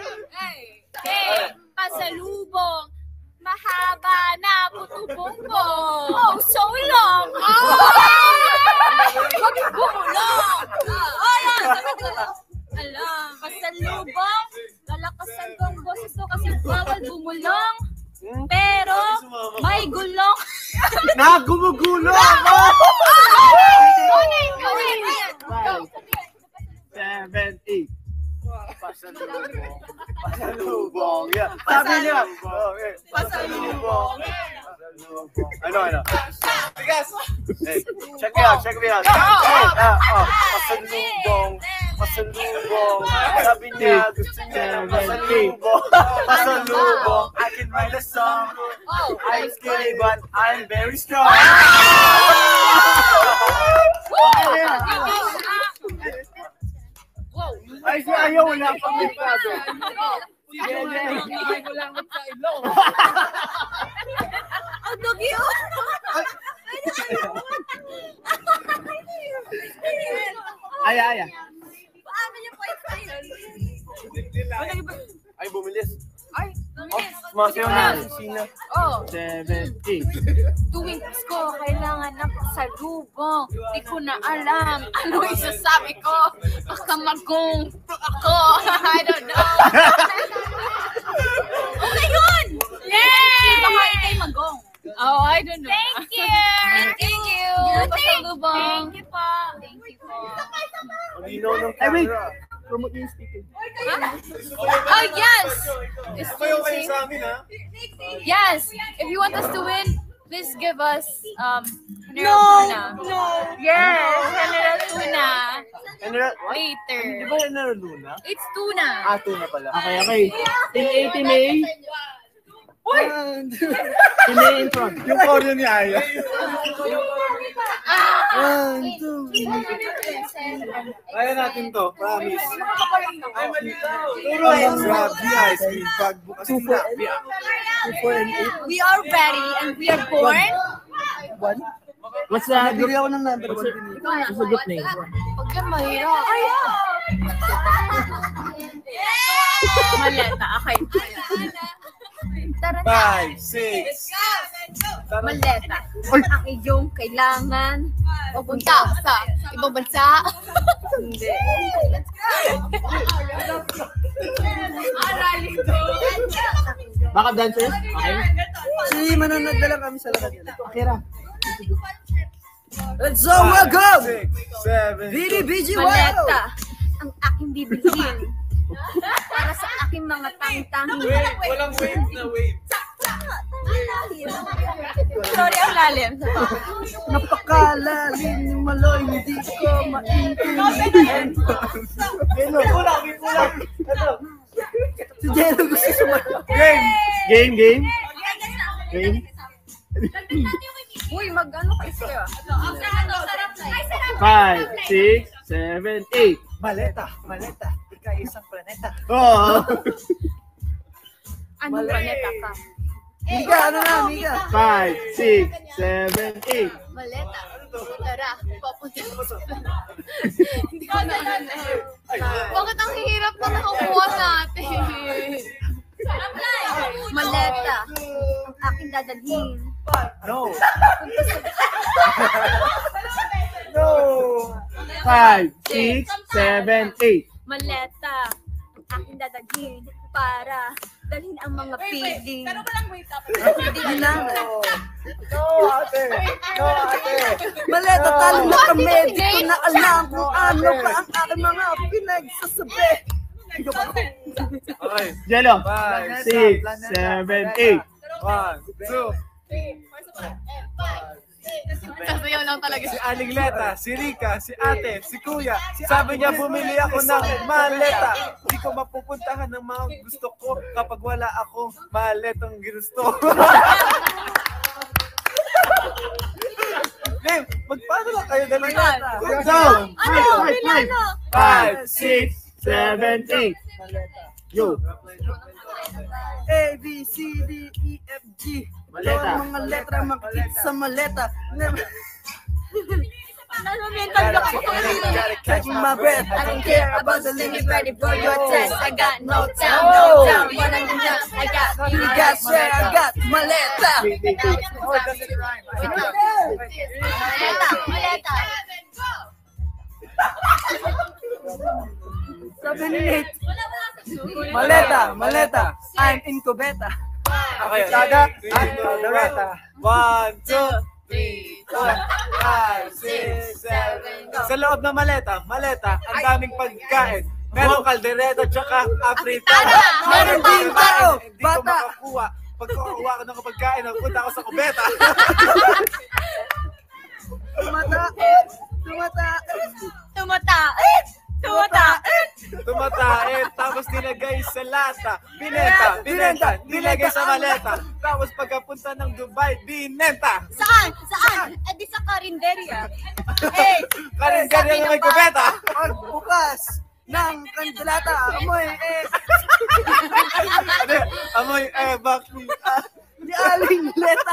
Pasalubong. Mahaba na puto-bongbong. Oh, so long. Bumulong. Alam, pasalubong. Lalakasan ko ang boses ko kasi bawal bumulong. Pero may gulong. Nagumugulo ako! 5, 7, 8. Pasalubong. Yeah. Sabi niya. Pasalubong. Ano? Bigas. Hey, check me out. Pasalubong. Sabi niya, gusto niya pasalubong. I can write a song. I'm skinny but I'm very strong. Ay, si ayaw, wala pang limpado. Hindi ko lang sa ilong. Ang dugi yun. Aya. Paano niyo po Ay, bumilis. Ay, Sumasayaw na. Sina. Oh. 7, 8. Tuwing Pasko, kailangan ng pasalubong. Di ko na alam ano isasabi ko. Baka magong ako. I don't know. Okay yun! Yay! Baka ikay magong. Oh, I don't know. Thank you! Thank you! Pasalubong. Thank you po. Thank you po. Lino ng camera. Promote yung speaking. Oh, yes! Kayo sa amin, ha? Yes! If you want us to win, please give us Tuna. No! Yes! General Tuna. General, Later. di ba General Luna? It's Tuna. Tuna pala. Okay. Team A. Team A in front. Yung choreo ni Aya. 1, 2. Kaya natin to, promise. Turo lang grabe ice cream pagbukas na. 2, 4, and 8. We are ready and we are born. 1. What's the Bili ako ng number 1. What's the group name? Huwag kang mahirap. Maleta. Okay. Tara na. 5, 6. Maleta. Ang iyong kailangan. Pupunta sa ibang bansa. Hindi. Backup dancers? Okay. Si manonood na lang kami sa lahat. Okay ra. Let's go, welcome! 6, 7. BINI, BGYO! Maleta. Ang aking bibilhin. Para sa aking mga tangtangi. Walang wave na wave. Sorry, ang lalim. Napakalalim ni Maloy, hindi ko maintindihan. Kulang. Ito. Si Jello gusto sumayaw. Game. Uy, mag-ano kayo sa'yo? Ang sarap na. 5, 6, 7, 8. Maleta. Ika isang planeta. Oo. Anong planeta ka? Miga, ano na, Miga? 5, 6, 7, 8. Maleta. Tara, papunta ko sa Hindi ko na alam. Bakit ang hirap na nakukuha natin? Maleta. Ang aking dadalhin. No. 5, 6, 7, 8. Maleta. Ang aking dadalhin para dalhin ang mga piling. Hindi na. No, ate. Maleta, talo na kami. Di ko na alam kung ano pa ang aking mga pinagsasabi. Okay. Jello. 5, 6, 7, 8. 1, 2. Sasayaw lang talaga. Si Aling Leta, si Rika, si Ate, si Kuya. Sabi niya bumili ako ng maleta. Hindi ko mapupuntahan ng mga gusto ko kapag wala akong maletang ginusto. Game, magpaano lang kayo dali? So, 5, 6, 7, 8. Yo. A, B, C, D, E, F, G. Maleta. Ito ang mga letra makikita sa maleta. Mental block ko. Taking my breath. I don't care about the limit, ready for your test. I got no time, What I can just, I got You got where I got maleta. Maleta. Sabi ni Nate. Maleta. I'm in Cubeta. Okay, Daga at Caldereta. 1, 2, 3, 4, 5, 6, 7. Sa loob ng maleta, ang daming pagkain. Merong kaldereta tsaka afritada. Meron din tao, Hindi ko bata. makakuha. Pag kukuha ko ng pagkain, punta ako sa kubeta. Tumatain, tapos nilagay sa lata. Binenta, nilagay sa maleta. Tapos pagkapunta ng Dubai, binenta. Saan? Eh di sa karinderya. Eh, Karinderya na may kubeta. Pagbukas ng kandilata, amoy Amoy, bakli. Di Aling Leta.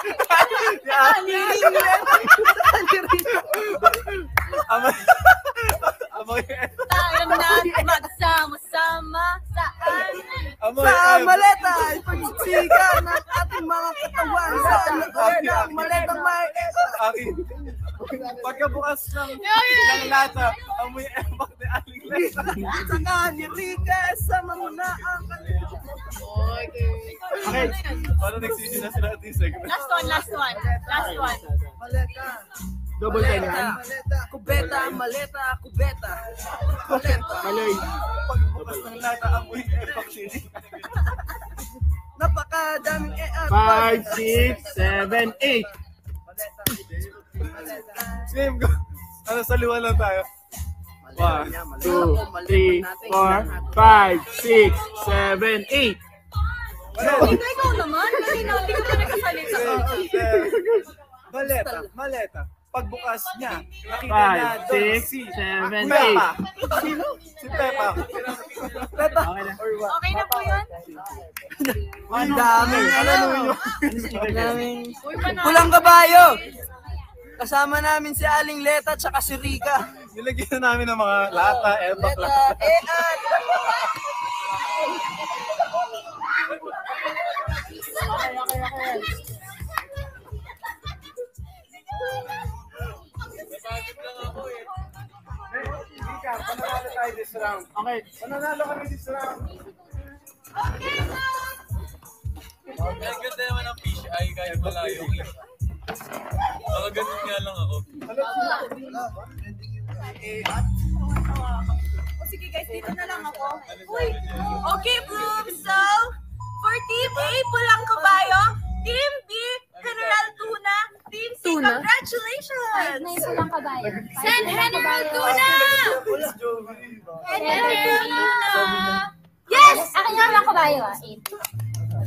Amoy, tayo na magsa Sa maleta ay pagsisika ng ating mga katawan sa loob ng maletang may Akin. Pagkabukas ng lata, amoy emak ni Aling Leta. saka ni Rica sa mamuna ang kanilang. Okay. Paano nagsisi na sila ating segment? Last one. Maleta. Double time yan. Maleta. Kubeta, maleta, kubeta. Maleta. Maloy. Pagkabukas ng lata, amoy emak ni Rica. Napakadaming 5, 6, 7, 8. Game go. Ano, saluhan lang tayo. 1, 2, 3, 4, 5, 6, 7, 8. Ikaw naman, kasi hindi ko na nagkasalita. Maleta. Pagbukas niya, nakita niya 5, doon 6, si 7, 8. Pepa. Sino? Si Pepa. Pepa. Okay na po yun? Ang daming Pulang kabayo. Kasama namin si Aling Leta at saka si Rica. Nilagyan na namin ng mga lata, emak lang. Panalo tayo this round. Okay. Panalo kami this round. Ang ganda naman ang fish eye kahit malayo. Mga ganun nga lang ako. Sige guys, dito na lang ako. Uy! Okay, boom! So, for Team A, Pulang Kabayo. Team B, General Tuna. Team C, congratulations! May pulang kabayo. Send General Tuna! General Tuna! Yes! Akin nga lang kabayo 8.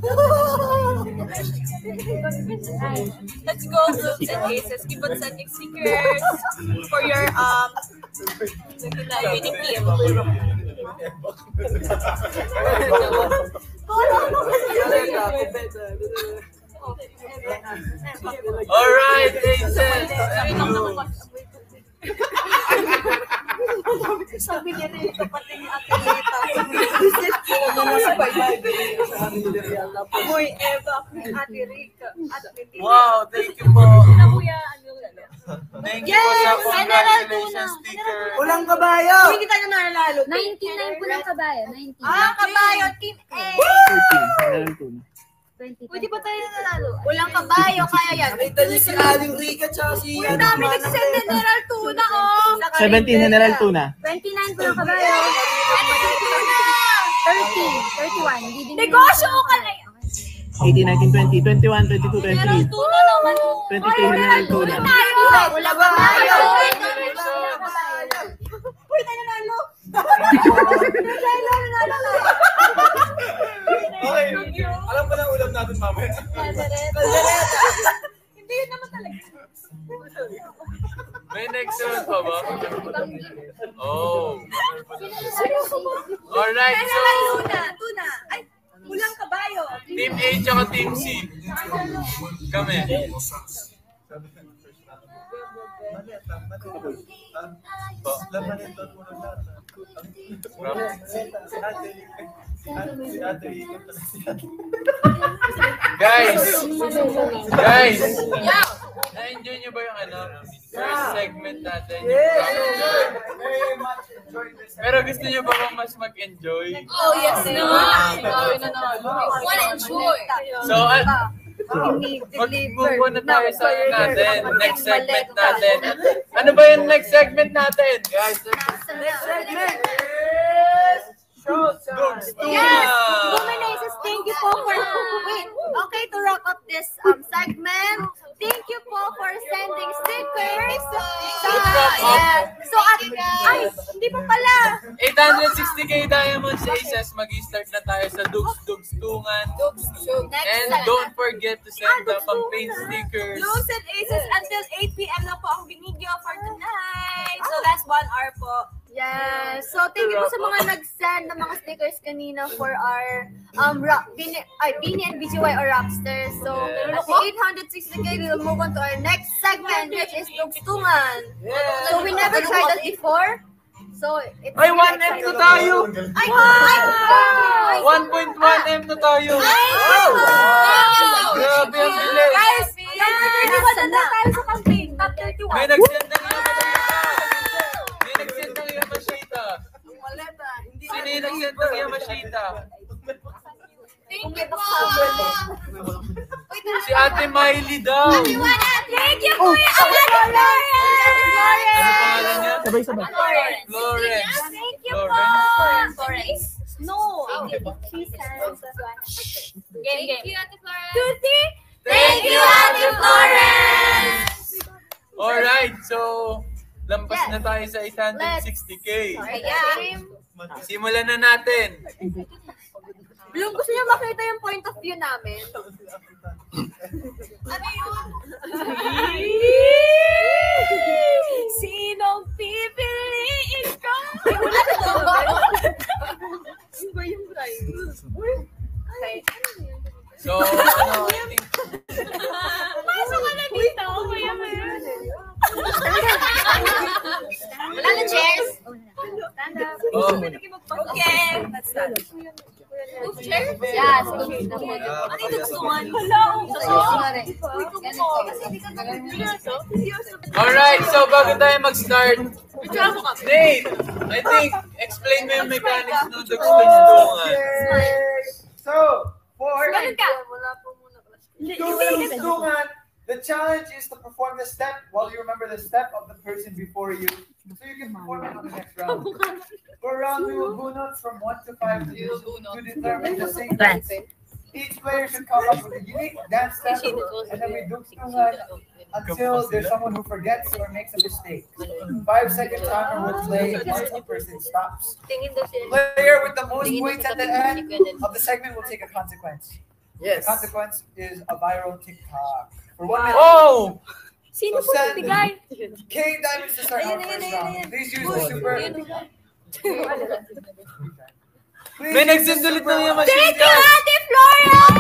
Let's go, Blooms and Aces. Keep on sending stickers for your winning team. Alright, Aces! Sabi niya rin ito pati ni Ate Lita. Boy, Eva, Ate Rica, Ate Lita. Wow, thank you po. Kuya, Thank you po sa congratulations sticker. Pulang kabayo. Hindi kita na nalalo. 99 pulang kabayo. 19. Kabayo, Team A. 22. Pwede ba tayo nanalo? Walang kabayo, kaya yan. Nakita niyo si Aling Rica at saka si Uy, dami nagsisend General Tuna, oh. 17 General Tuna. 29 pulang kabayo. 30. 31. Negosyo ka na yan. 18, 19, 20, 21, 22, 23. Tuna naman, oh. 23 General Tuna. Wala kabayo. Uy, tayo nanalo. Okay. Alam pa na ulam natin mamaya. Hindi yun naman talaga. May next round pa ba? Oh. Alright, so Tuna. Ay, pulang kabayo. Team A tsaka Team C. Kami. Laman ito muna lata. Si Ate Rica. Guys! Na-enjoy nyo ba yung first segment natin? Pero gusto nyo ba mas mag-enjoy? Oh, yes naman. Wanna enjoy. So, mag-move on na tayo sa next segment natin. Ano ba yung next segment natin? Guys, Next segment. Yes! Womanizers, thank you po for to wrap up this segment. Thank you po for sending stickers. So, hindi pa pala. 860k Diamonds Aces, mag-start na tayo sa Dugs Tungan. And don't forget to send the campaign stickers. Blooms and Aces until 8 p.m. na po ang binigyo for tonight. So, that's 1 hour po. Yes. So, thank you po sa mga nag-send ng mga stickers kanina for our BINI and BGYO Rockstars. So, at the 860k, we will move on to our next segment, which is Tugtungan. So, we never tried that before. So, it's Ay, 1M na tayo! Ay! 1.1M na tayo! Grabe ang bilis! Guys, nag-31 na tayo sa campaign. Top 31. May nag-send ng Yamashita! May nag-send ng Yamashita! Sino yung nag-send ng Yamashita? Thank you po! Si Ate Miley daw! Thank you, Kuya Ate Florence! Ano pangalan niya? Sabay-sabay. Florence. Thank you po! Florence? No! Thank you, Ate Florence. Tuti! Thank you, Ate Florence! Alright, so lampas na tayo sa 860K. Ayan. Simulan na natin. Bloom, gusto niyo makita yung point of view namin? Ano yun? Sinong pipiliin ko? Iba yung drive. Okay. So, ano, I think, Pasok ka na dito, Kuya Meron. Wala na chairs. oh, Okay, let's start. Move chairs? Yes. Ano yung gustuhan? alright, so bago tayo mag-start, Nate, I think, explain mo yung mechanics ng dugtungan. So, for Dugtungan, the challenge is to perform the step while you remember the step of the person before you, so you can perform it on the next round. For round, we will bunot from 1 to 5 to determine the same dance. Each player should come up with a unique dance step, and then we dugtungan until there's someone who forgets or makes a mistake. 5-second timer will play once the person stops. Player with the most points at the end of the segment will take a consequence. Yes. The consequence is a viral TikTok. For 1 minute. Oh! Sino po send nagbigay? K diamonds to start our first round. Please use the super. May nag-send ulit ng Yamashita! Thank you, Ate Florence!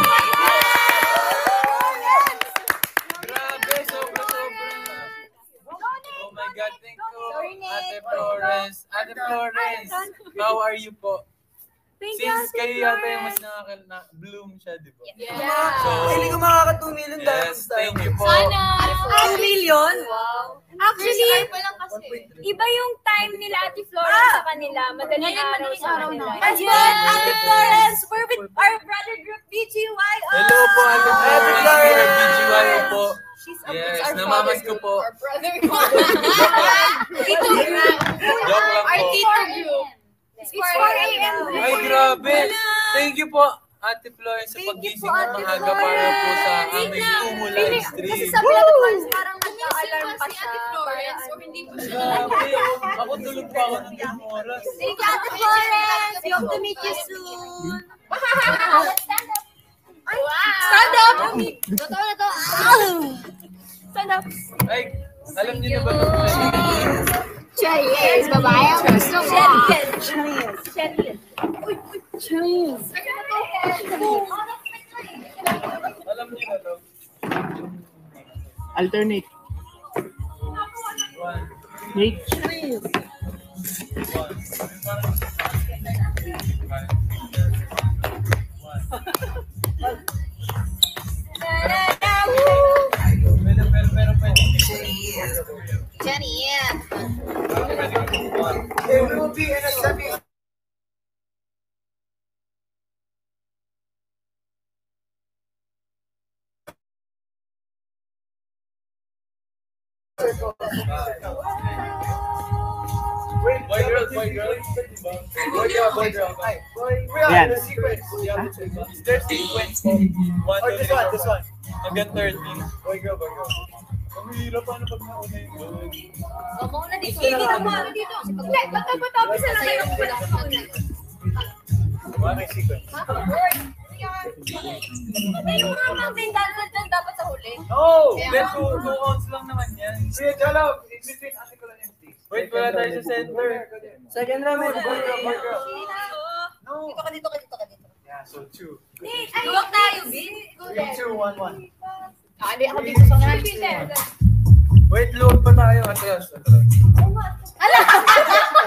Grabe, sobra-sobra. Oh my God, thank you, Ate Florence. Ate Florence, how are you po? Thank you, Since Ate kayo yata yung Florence. mas bloom siya, di ba? Yeah. So, Hindi ko makaka 2 million yes, thank you po. Sana. 2 million? Wow. Actually, pa lang kasi. iba yung time nila, Ate Florence, sa kanila. Madaling araw sa kanila. As well, Ate Florence, we're with our brother group, BGYO! Hello po, Ate Florence. BGYO po. Yes, our namamas ko po. Our brother. Tito group. Joke lang Our po. tito group. It's 4 a.m. Ay, grabe. Thank you po, Ate Florence, sa pagising ng maaga para po sa aming KUMU live Kasi stream. sabi Ate Florence, parang nagka-alarm pa Si siya. Ate Florence, or hindi po siya. Grabe, ako tulog pa ako ng isang oras. Thank you, Ate Florence! We hope to meet you soon! Stand up! Totoo na to. Stand up! Ay, alam niyo na ba ito? Cheers, babae. Ang gusto mo. Alam niyo na to? Alternate. One. Nate. Jenny, yeah. It will be in a semi. Boy, girl, boy, girl. Boy, girl, boy, girl. Ay, boy, we are Yan. in a sequence. There's sequence po. One, Or two, this three, one, four, this one. hanggang 30. Boy, girl, boy, girl. Ang hirap, paano pag nauna yung good? Mauna dito. Dito mo, dito. Hindi, magkapatapos na lang kayo. May sequence. Yung mga mountain dancer dyan dapat sa huli. No! Then, two counts lang naman yan. Kuya Jolo, in between article and empty. Wait, wala tayo sa center. Second round, Boy, girl, boy, girl. No. Dito ka. Yeah, so 2. Luwag tayo, B. 3, 2, 1, 1. Hindi ako dito sa Wait, load pa tayo. Atras.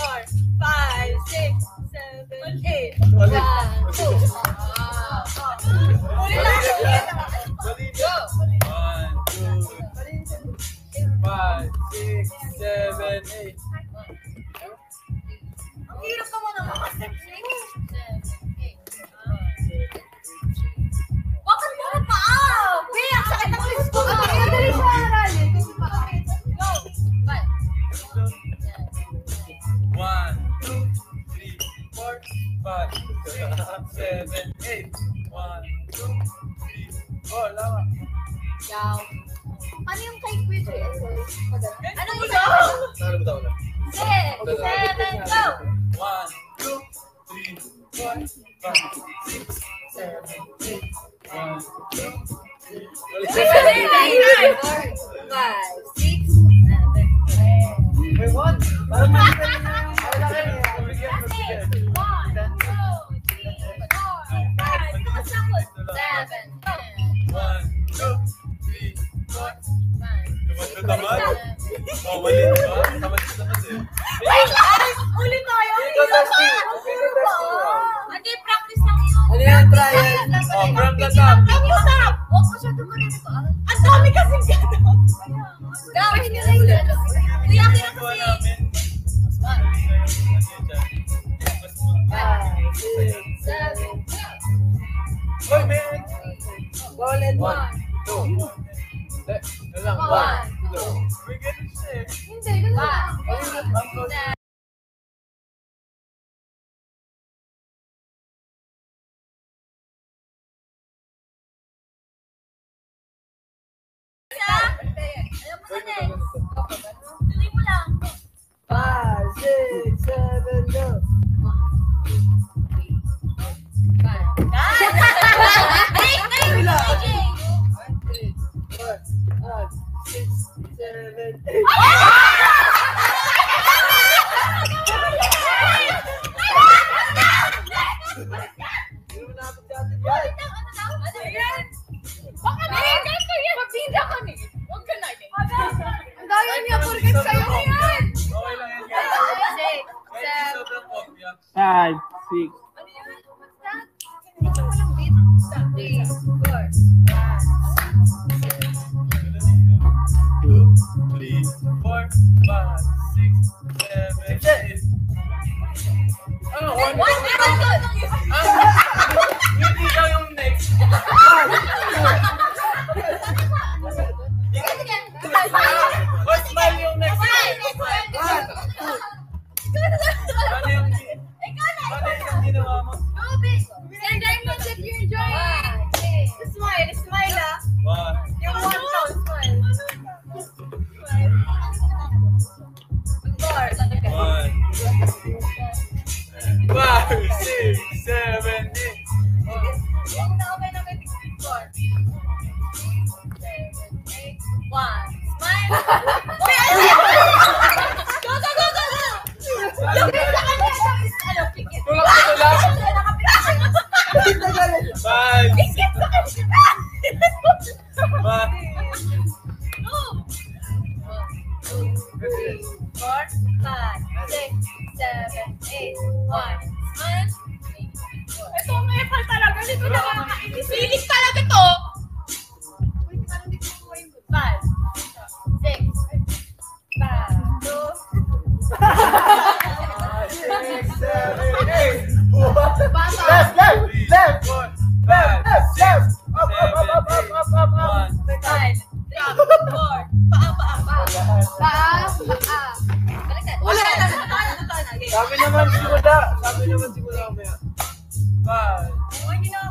4, 5, 6, 7, 8. 1, 2. Uli lang. Go! 1, 2, 5, 6, 7, 8. Ang hirap naman ang mga step 6. Bakit mo na paa? Be, ang sakit ng list ko. Kaya dali siya aralin. Kasi bakit? Go! 1, 2, 3, 4, 5, 6, 7, 8. 1, 2, 3, 4. Lama. Yaw. Ano yung kay Quiz? Anong gusto? 6, 7, go! 1, 2, 3, 4, 5, 6, 7, 8. 1, 2, 3, 4. 5, 6, 7, 8. May one. Parang maliban na yung malaki. 1, 2, 3, 4, 5. Ito ka sakot. 7, 1, 2, 3, 4. Tamad? Oh, mali ba? Tamad eh. Wait! Ulit tayo! Ito testing. Ito testing. Hindi, practice lang yun. Ano yan, trial? Oh, from the top. From the top! Huwag mo siya tumanin ito. Ang dami kasing gano'n. Gawin nyo na yun. Kuya, kaya Kuha kasi. namin. Mas magaling na yung ano dyan. Mas 5, 6, 7, 8. Hoy, man. Ball and 1, 2. Hindi, lang. 1, 2. May ganun siya eh. Hindi, ganun lang. Alam mo na eh. Tuloy mo lang. 5, 6, 7, go. 1, 2, 3, 4, 5, 6, 7, 8. Ang daya niya, porket sa'yo yan! Okay lang yan, guys. Kahit sobrang kopya. 5, 6. Two, three, four, five, six, seven, eight. Ano? Hindi daw yung next. What's smile yung next? Ano yung ginawa mo? Smile ah. One, Yung one count, smile. More. one, 5, 6, 7, 8. Yung nakamay na may four. 1. Smile. Go, go, go, go, go! Lupit sa kanya! Ano, pikit. Tulak ka tulak. Nakapikit. 5, Pikit sa kanya! 3, 4, 5, 6, 7, 8, 1. Smile. Ito ang epal talaga. Dito nakakainis. Silik talaga to. 5, 6, 5, 2. Sabi naman simula mamaya. 5, 1, 2,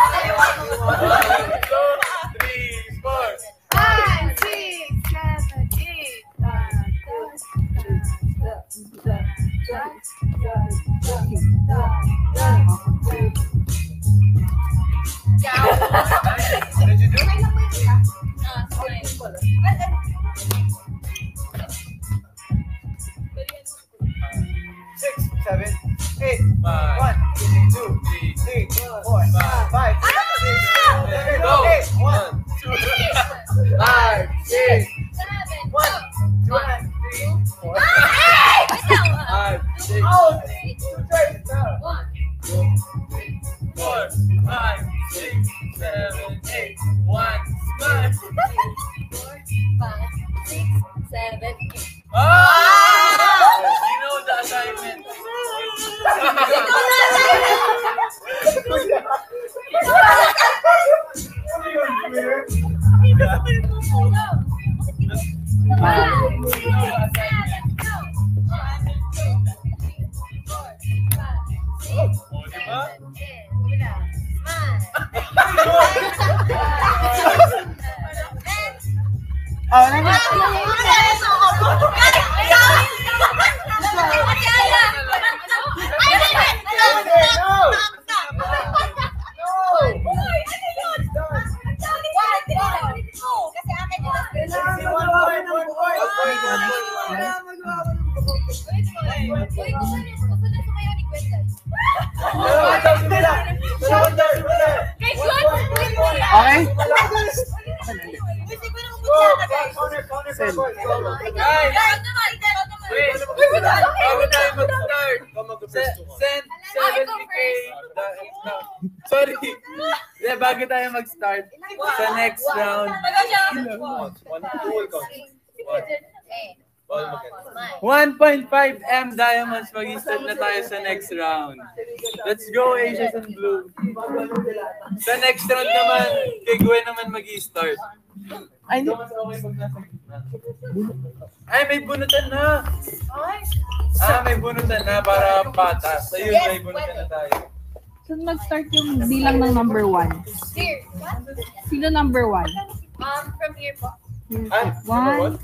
3, 4. 5, 6, 7, 8. Did you do? 6, 7, 8. 5, 1, 2, 3, 4, 5, 6, 7, Go! 8. 1, 2, 5, 6, 1, 2, 3, 4. 5, 6, Oh, 4, 5, 6, 7, 8, 1, smile. 7, 8. Ah! You know the assignment. Oh, diba? Okay? Wait, bago tayo mag-start, send 70K. Sorry. Bago tayo mag-start sa next round. 1.5M diamonds mag-start na tayo sa next round. Let's go, Asians and Blue. Sa next round naman, kay Gwen naman mag-start. Ay, may bunutan na. May bunutan na para patas. Ayun, may bunutan na tayo. So, mag-start yung bilang ng number 1. Here. Sino number 1? From here po. One.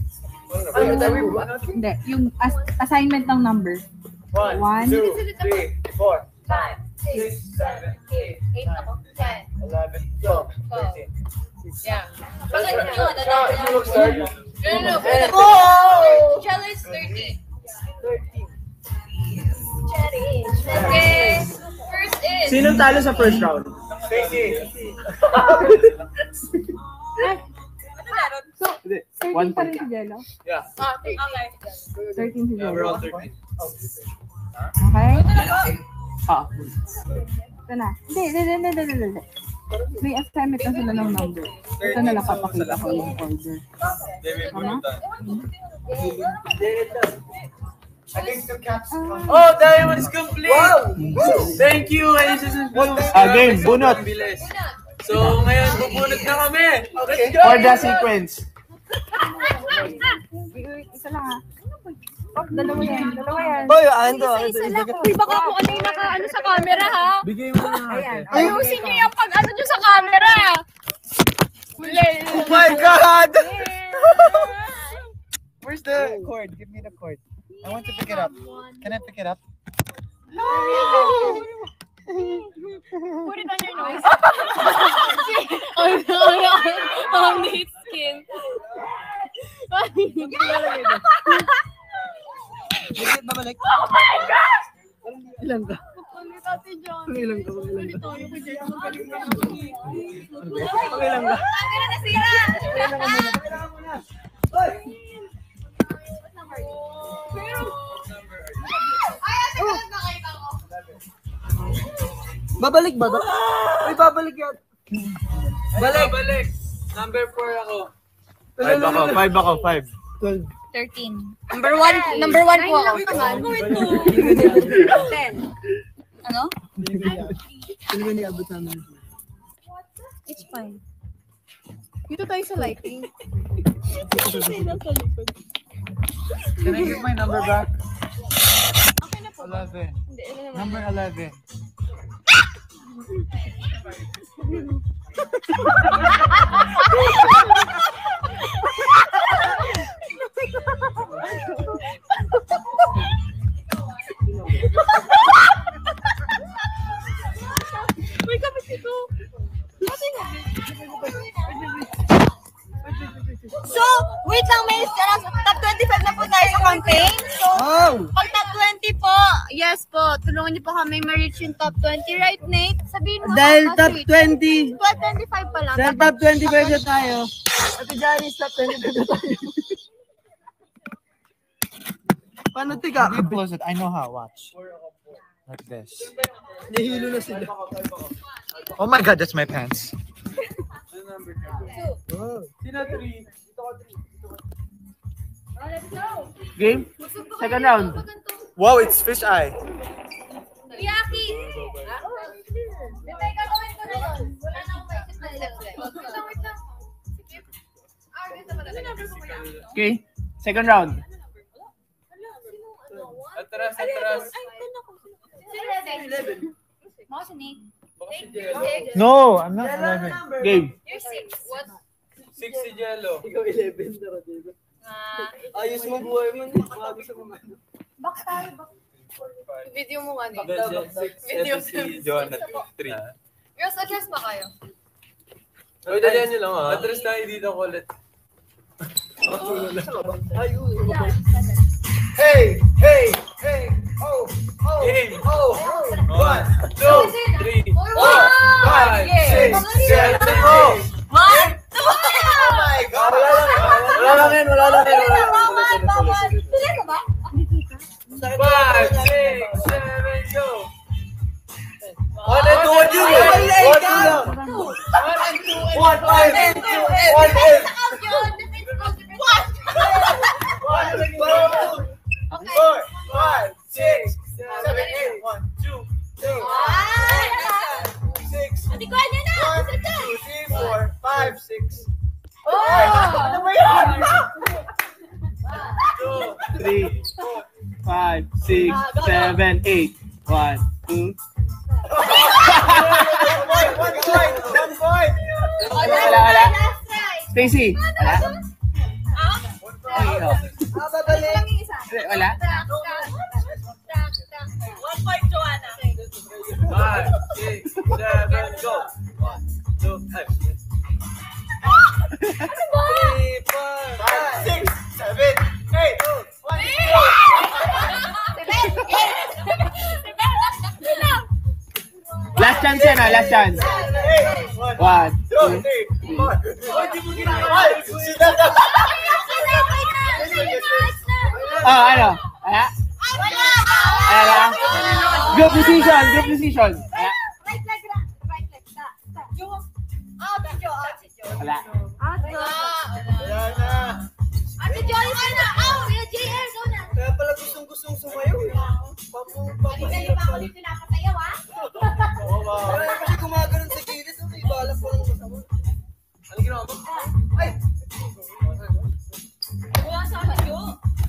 Hindi, yung assignment ng number. 1, 2, 3, 4, 5, 6, 7, 8. 8 ako. 10. 11, 12, 13. Yeah. Bakit yun? No. Jello is 13. 13. Cherry. Okay. First is. Sinong talo sa first round? Stacy. So, Hindi. 13 One pa point rin ka. si Jello? Yeah. Okay. 13 si Jello. Around 13. Okay? Ah. Ito na. Hindi. May assignment na sila ng number. Ito na lang papakita ko yung order. Tama? I think two caps. Oh, diamond is complete! Wow! Thank you, Aces and Blues. Game, bunot. Bilis. So, ngayon, bubunot na kami. Let's go! For the sequence. Wait, isa lang ha. Oh, dalawa yan. Boy, ando. Uy, baka kung ano yung naka-ano sa camera, ha? Bigay mo na. Ayan. Ayusin niyo yung pag-ano nyo sa camera. Oh my God! Where's the cord? Give me the cord. I want to pick it up. Can I pick it up? Put it on your nose. On the skin. Babalik. Oh my God! Ilan ka? Ate John. Ilan ka? Tayo ko dyan. Magaling na Ilan ka? Camera na sila! Ay, ate ko lang nakita ko. Babalik ba? Uy, babalik yan. Balik. Number 4 ako. 5 ako. 12. 13. Number 1 po ako. 10. Ano? Sino ba niabot namin? It's fine. Dito tayo sa lighting. Can I get my number back? 11. Number 11. Uy, kapit ito. So, wait lang, may top 25 na po tayo sa campaign. So, pag top 20 po, yes po, tulungan niyo po kami ma-reach yung top 20. Right, Nate? Sabihin mo. Dahil ako, top 20. 25 pa lang. Dahil top 25 na tayo. Ate Janice, top 25 na tayo. Paano tika? You close it. I know how. Watch. Like this. Nahilo na sila. Oh my God, that's my pants. Sino 3? Game? Second round. Wow, it's fish eye. Yaki! Teka, gawin ko na yun. Wala na akong maisip na left. Wait lang. Sige. Dito pala. Okay. Second round. Atras. Ay, ito na ko. 11. Mga si Nate. No, I'm not 11. Game. You're 6. What? 6 si Jello. Ikaw 11 na dito. Ayos mo buhay mo. Bago sa mga. Box tayo. Video mo nga ni. Video si Jonathan. 3. Girls, adjust pa kayo. Uy, dalihan nyo lang ha. Atras tayo dito ulit. Hey! Oh! Game. Oh! 1, 2, 3, 4, 5, 6, 7, 8. Oh my God! Wala lang yan. Tuloy ka ba? 5, 6, 7, go! 1 and 2 and 2 lang. 1 and 2 and 1 4, 5, 6, 7, 8. 1, 2, 3, 6, Hindi ko ano na. 1, 2, 3, 4, 5, 6. Ano ba yun? 3, 5, 6, 7, 8. 1, 2. 1 point. Wala. Stacy. Wala? Wala? 1 point, Joanna. 5, Last chance yan, last chance. 1, 2, 3, 4. Oh, ano? Ano? Ano lang? Group decision. Wala. Ate Joy, na! Kuya JR, go na! Kaya pala gustong sumayaw. Hindi kayo pa ako dito nakatayaw, ha? Kasi gumagano'n sa gilid, ibalak ko lang masama. Ano ginawa mo? Ay! Wala sa akin yun.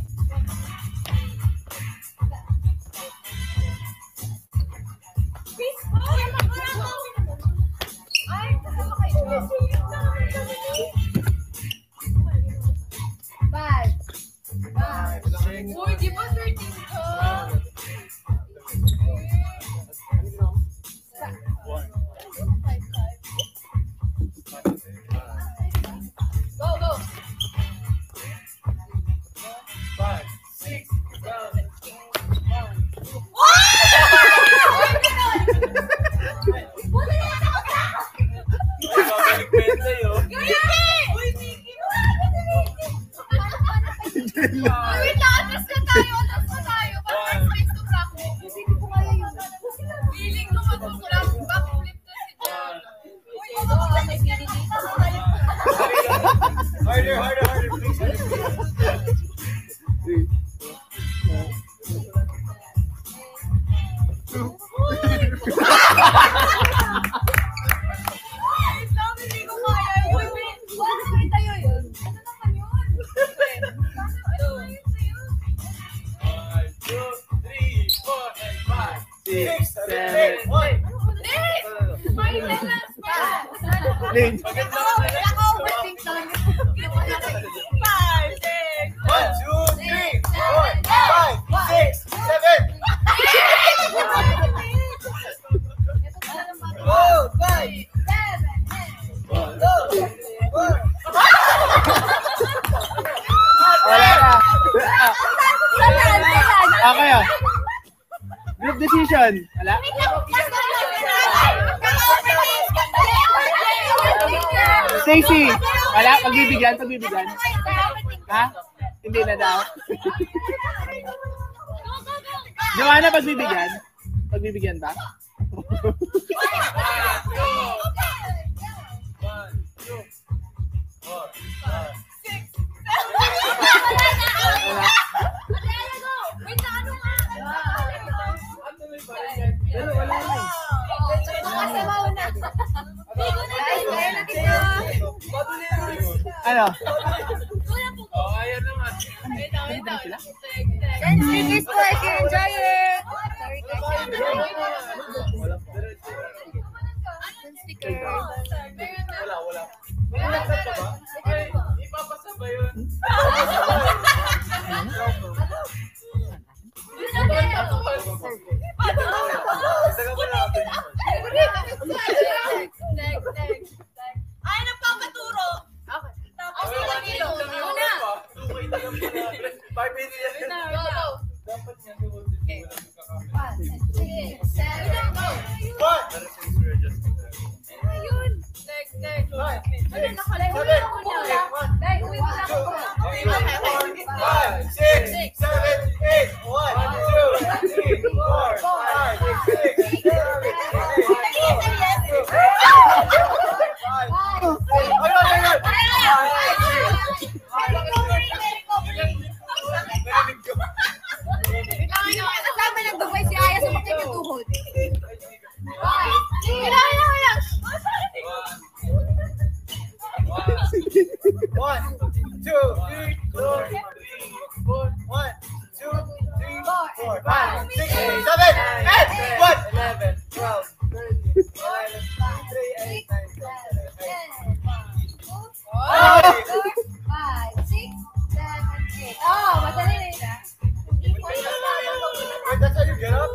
Uy, di ba 13 ka? Go, go. 5, 6, 7, Wait lang, atras na tayo. Para first to practice. Hindi ko kaya yun. Feeling ko mag-backflip to si John. Uy, Harder, please. hindi ko kaya yun. Wala tayo yun. Ano naman yun? 6, 7, 8. Lane. Ako, overthink talaga. 5, 6, 7, 8. Okay, oh. Group decision. Wala? Stacy. Wala? Pagbibigyan? Ha? Hindi na daw. Joanna, pagbibigyan? Pagbibigyan ba? Ano? Oh, ayan naman. Send stickers po if you enjoy it. Sorry guys. Send stickers. Wala. Ay, ipapasa ba yun? Ay, nagpapaturo. Tapos nilagilo. Una. 5 minutes yan. Dapat nga doon. Ayun. Tek. Ano nakalagay mo na? Dahil uwi mo na ako. 5, 6, 7, 8. 1, 2, 3, 4, 5, 6, 7, 8. Kasama ng Dubai si Aya sa magkakatuhod. One, two, three, four, 1, 2, 3, 4, 5, 6, 7, 8. 1, 11, 12, 13, 14, 15, 5, 6, 7, 8. Oh, madali na yun. Wait, that's how you get up?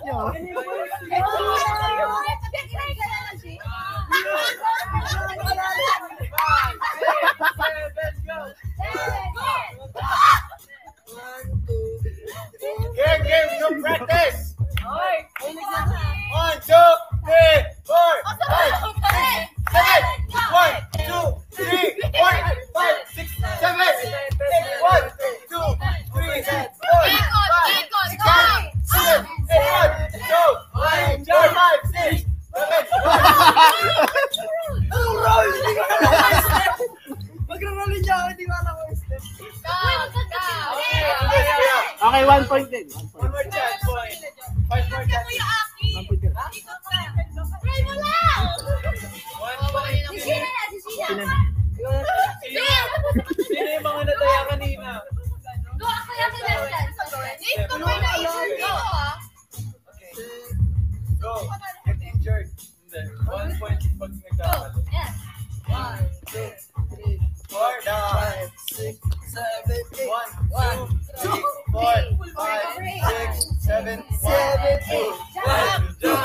nyo. Game, no practice. 1, 2, 3, 4, Okay, 1 point din. 1 point. One more chance, boy. 5 more chances. 1 point din. Sino yung mga nataya kanina? Go. Get injured. Hindi. 1 point pag nagkamali. 4 down. 1, 2, 3, 4, 5, 6, 7, 8.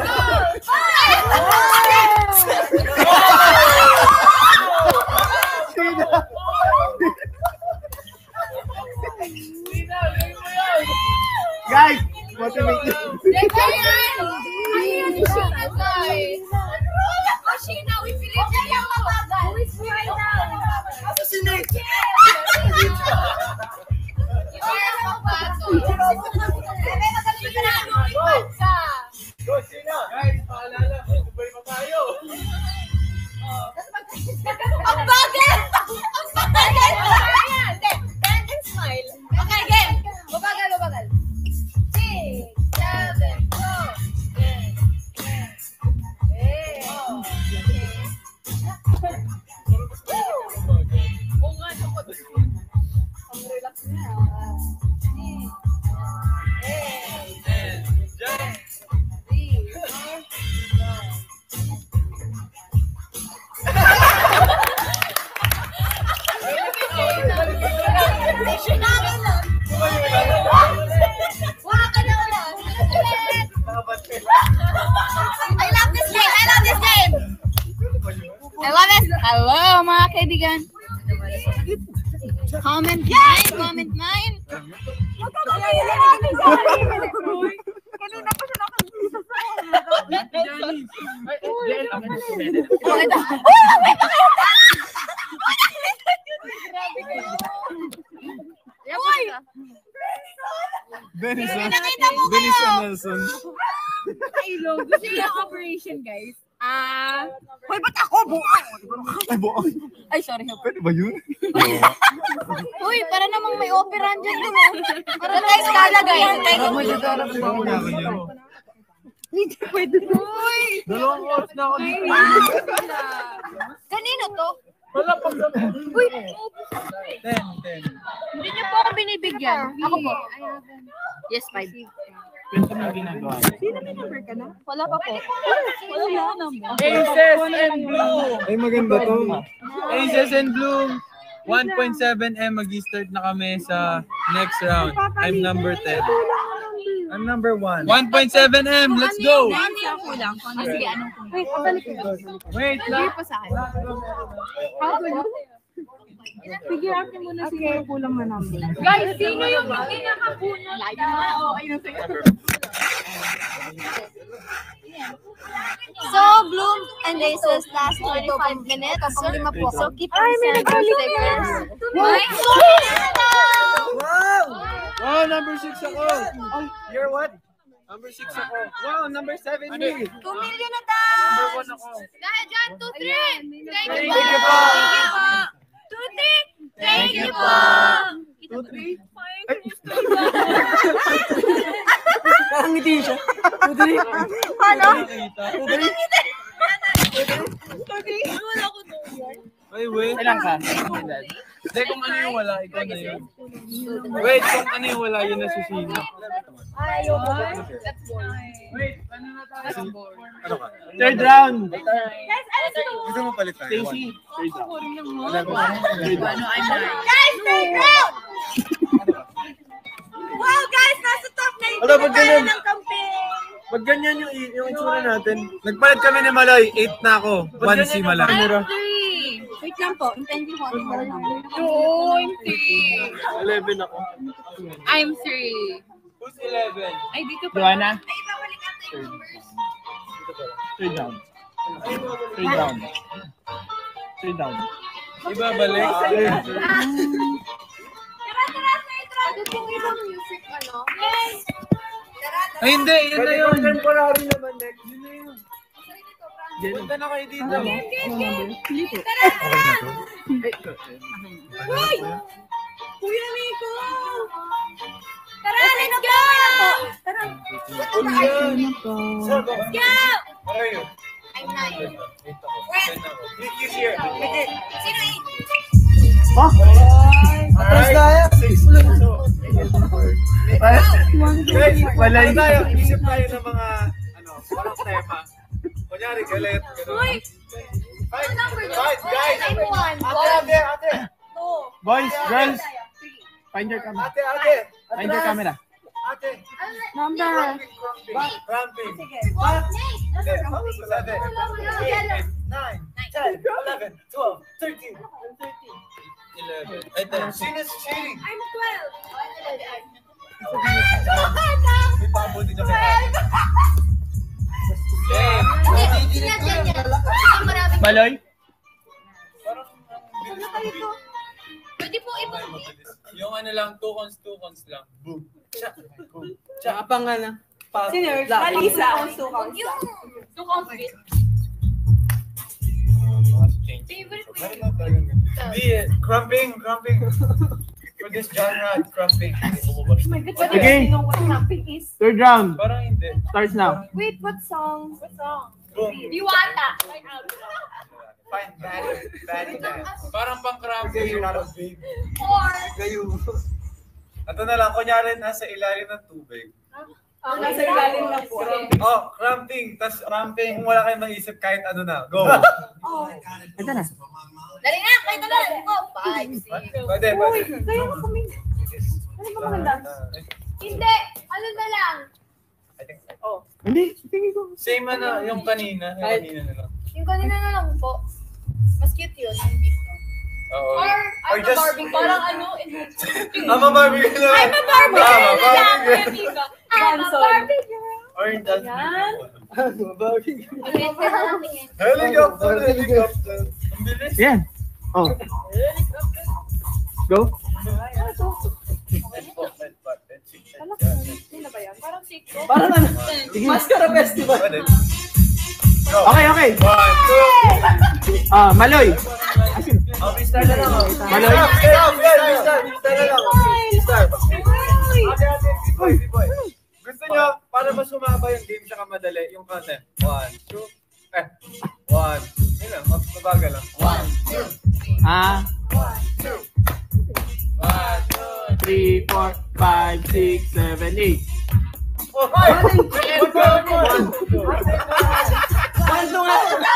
Guys, motivate nyo. Go, Sina. Guys, paalala. Sabay pa tayo. Ang bagay! Ang bagay! Bend and smile. Okay, game. Mabagal. 6, 7, go. Oo nga, ang relax na. Jump. I love it. Hello, mga kaibigan. Comment mine. Kanina pa siya nakikita sa Benison. Benison Nelson. ilong. Gusto niyo yung operation, guys? Hoy, ba't ako? Buang! Ay, sorry. Pwede ba yun? Uy, para namang may opera dyan yun. Para tayo skala, guys. Hindi pwede. Uy! Dalawang oras na ako dito. Kanino to? Wala pang Uy! 10. Hindi niyo po ako binibigyan. Ako po. Yes, 5. Pwede mo ginagawa. Sino may number ka na? Wala pa po. Wala number. Aces and Blue. Ay, maganda to. Aces and Blue. 1.7M mag-start na kami sa next round. I'm number 10. I'm number 1. 1.7M, let's go! Kulang. Sige, anong kulang? Wait, pabalik ko. Wait Hindi lang. pa sa akin. How figure out niyo muna sino yung kulang na number. Guys, sino yung pinakakulang? Oo, ayun sa'yo. So, Bloom and Aces last 25 minutes. So, keep on sending stickers. Wow, number 6 ako. You're what? Number 6 ako. Wow, number 7 me. 2 million na tayo! Number 1 ako. Dahil dyan, 2-3! Thank you Thank you po! po! 2-3! Thank you po! 2-3? Nakangiti siya. Ano? Ay, wait. Kailan ka? Hindi, kung ano yung wala, ikaw na yun. Wait, kung ano yung wala, yun na si Sina. Wait, ano na tayo? Ano ka? Third round. Gusto mo palitan? Stacy. Third round. Guys, third round! Wow, guys, nasa top Wala, ba't ganyan? Ba't ganyan yung itsura natin? Nagpalit kami ni Maloy, 8 na ako. 1 si Maloy. I'm 3. Wait lang po. Intending ko ano ba namin. 2, I'm 3. 11 ako. I'm 3. Who's 11? Ay, dito pa. Joanna? Third down. Third down. Third down. Ibabalik. Ano pong ibang music, ano? Ay, hindi. Yun na yun. Temporary naman next. Punta na kayo dito. Hindi po. Uy! Kuya Miko! Tara, let's go! Tara. Ano po? Let's go! Where are you? I'm 9. Nikki's here. Nikki. Sino 8? Oh! Atras tayo. 6. Guys, Wala ano tayo? Isip tayo ng mga, parang tema. Kunyari, galit. Uy! Fight, number fight, guys. I'm 1. Ate. 2. Boys, girls, find your camera. Ate. Find your camera. Ate. Number. Cramping. Sige. 7, 8, 9, 10, 11, 12, 13. 11. Ay, 10. Sino cheating? I'm 12. May pabuti na kaya. Maloy? Pwede po Yung ano lang, 2 cons lang. Boom. Tsaka pang ano. Sino? Malisa. Yung to compete. Favorite ko yun. Hindi, cramping. For this genre, cramping. Again. Third round. Parang hindi. Starts now. Wait, what song? Boom. Diwata. Fine, Daddy dance. Parang pang-cramping. Because you're not a baby. Or, Ito na lang, kunyari nasa ilalim ng tubig. nasa ilalim lang po. Oh, cramping. Tas cramping. Kung wala kayong maisip kahit ano na. Go. Ito na. Dali na, kayo na lang. Go. 5, 6. Pwede. Kayo na kami. Ano ba maganda? Hindi. Ano na lang? Hindi, tingin ko. Same ano, yung kanina. Yung kanina na lang. Yung kanina na lang po. Mas cute yun. Oo. Or I'm a just- Barbie. Parang ano, I'm a Barbie girl. I'm a Barbie girl. I'm a Barbie girl. I'm a Barbie girl. Or it doesn't. Yan. Helicopter. Ang bilis. Yan. Oh. Go. Ano ba yan? Parang siko. Parang ano? Mascara Festival. Pwede. Okay. 1, 2. Maloy. Start na lang. Maloy. Start na lang. Start. Boy. Gusto nyo, para mas sumaba yung game siya kamadali, yung content. 1, 2. 1. Yun lang, mabagal lang. 1, 2. 1, 2, 3, 4, 5, 6, 7, 8. Oh, hi! Panto nga.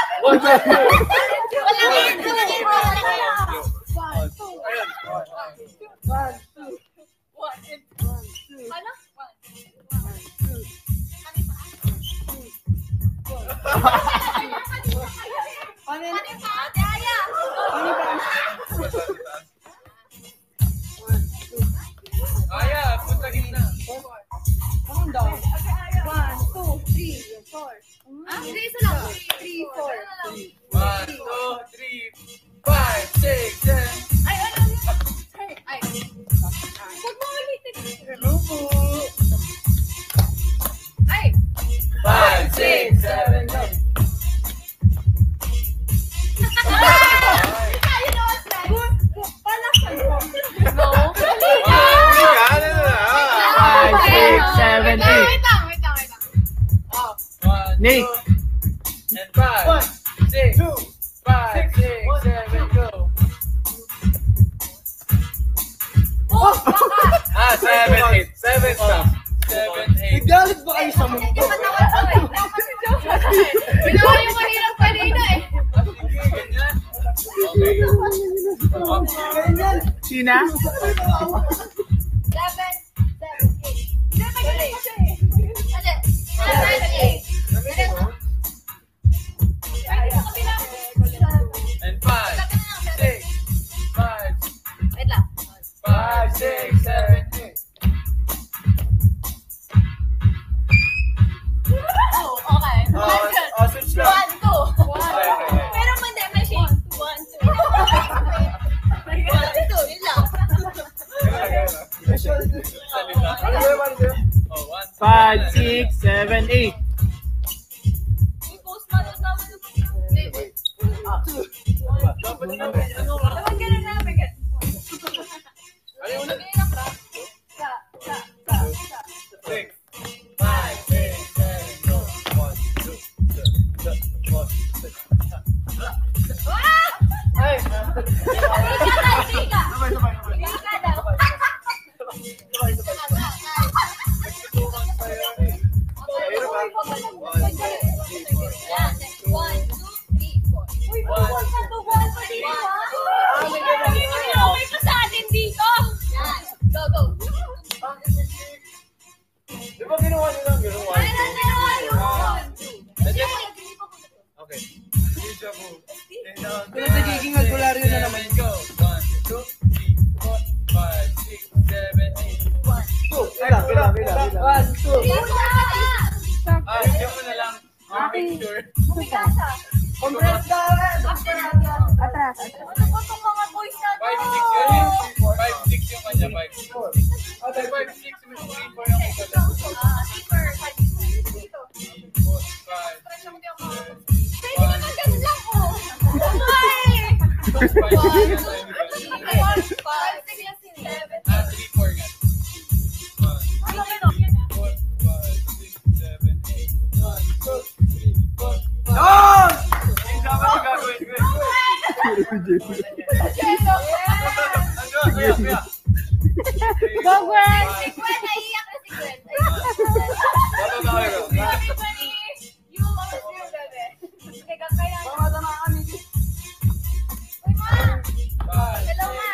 Aya, punta gitna. 1, 2, 3, 4. Hindi, isa lang. 3, 4. 1, 2, 3, 5, 6, 7. Ay, ano? Ay. Huwag mo ulitin. Ay. 5, 6, 7, 8. No. 5, 6, 7, 8. Wait lang. Nick. And 5, 6, 5, 6, 7, go. 7, 8. 7 stop. 7, 8. Nagalit ba kayo sa mundo? Ginawa yung mahirap kanina eh. Okay. Sina? 7, 8. 7, 8. Pero nagiging albularyo na naman. 1, 2, 3, 4, 5, 6, 7, 8. 1, 2. Bigyan mo na lang. Picture. Compress down. Atras. Ano po itong mga boys na to? 5, 6 yung kanya. 5, 6. 5, 6. 3, 4 yung isa. Keeper. 4, 5, 6, 7, 8. Pwede naman ganun lang po. Ay! 3, 4 yan. 1, 4, 5, 6, 7, 8. 1, 2, 3, 4, 5. Oh! Ang dapat yung gagawin ko. Kuya. Go, Gwen! Si Gwen, naiiyak na si Gwen. Everybody, You always do, bebe. Teka, kaya. Tama kami. Uy, ma! Hello, ma!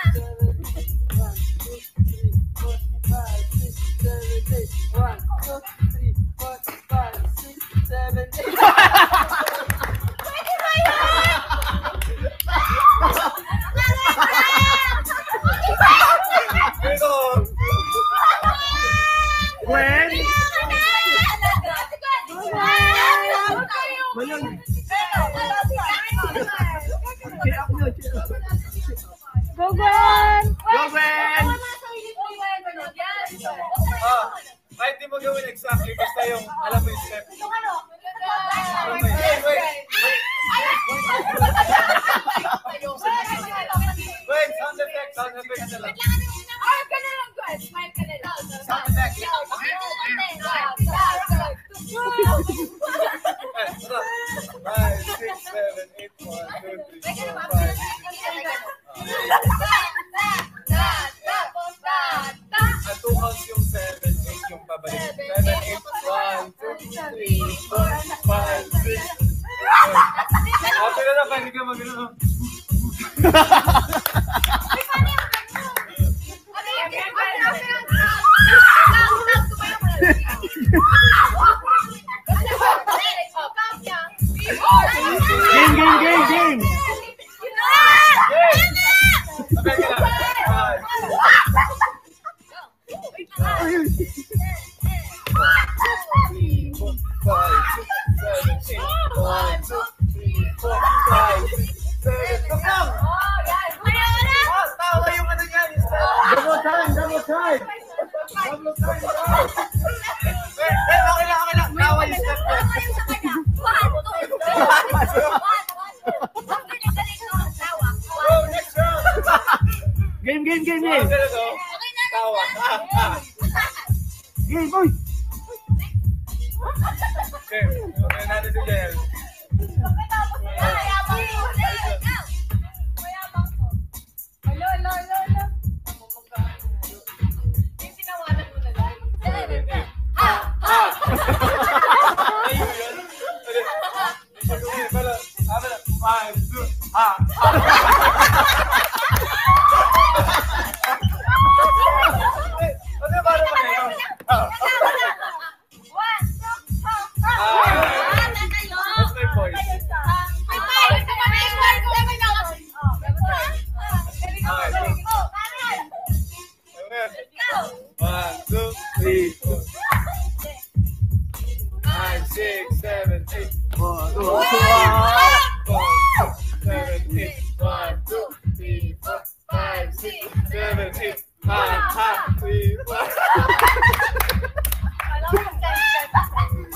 5, 6, 7, 8.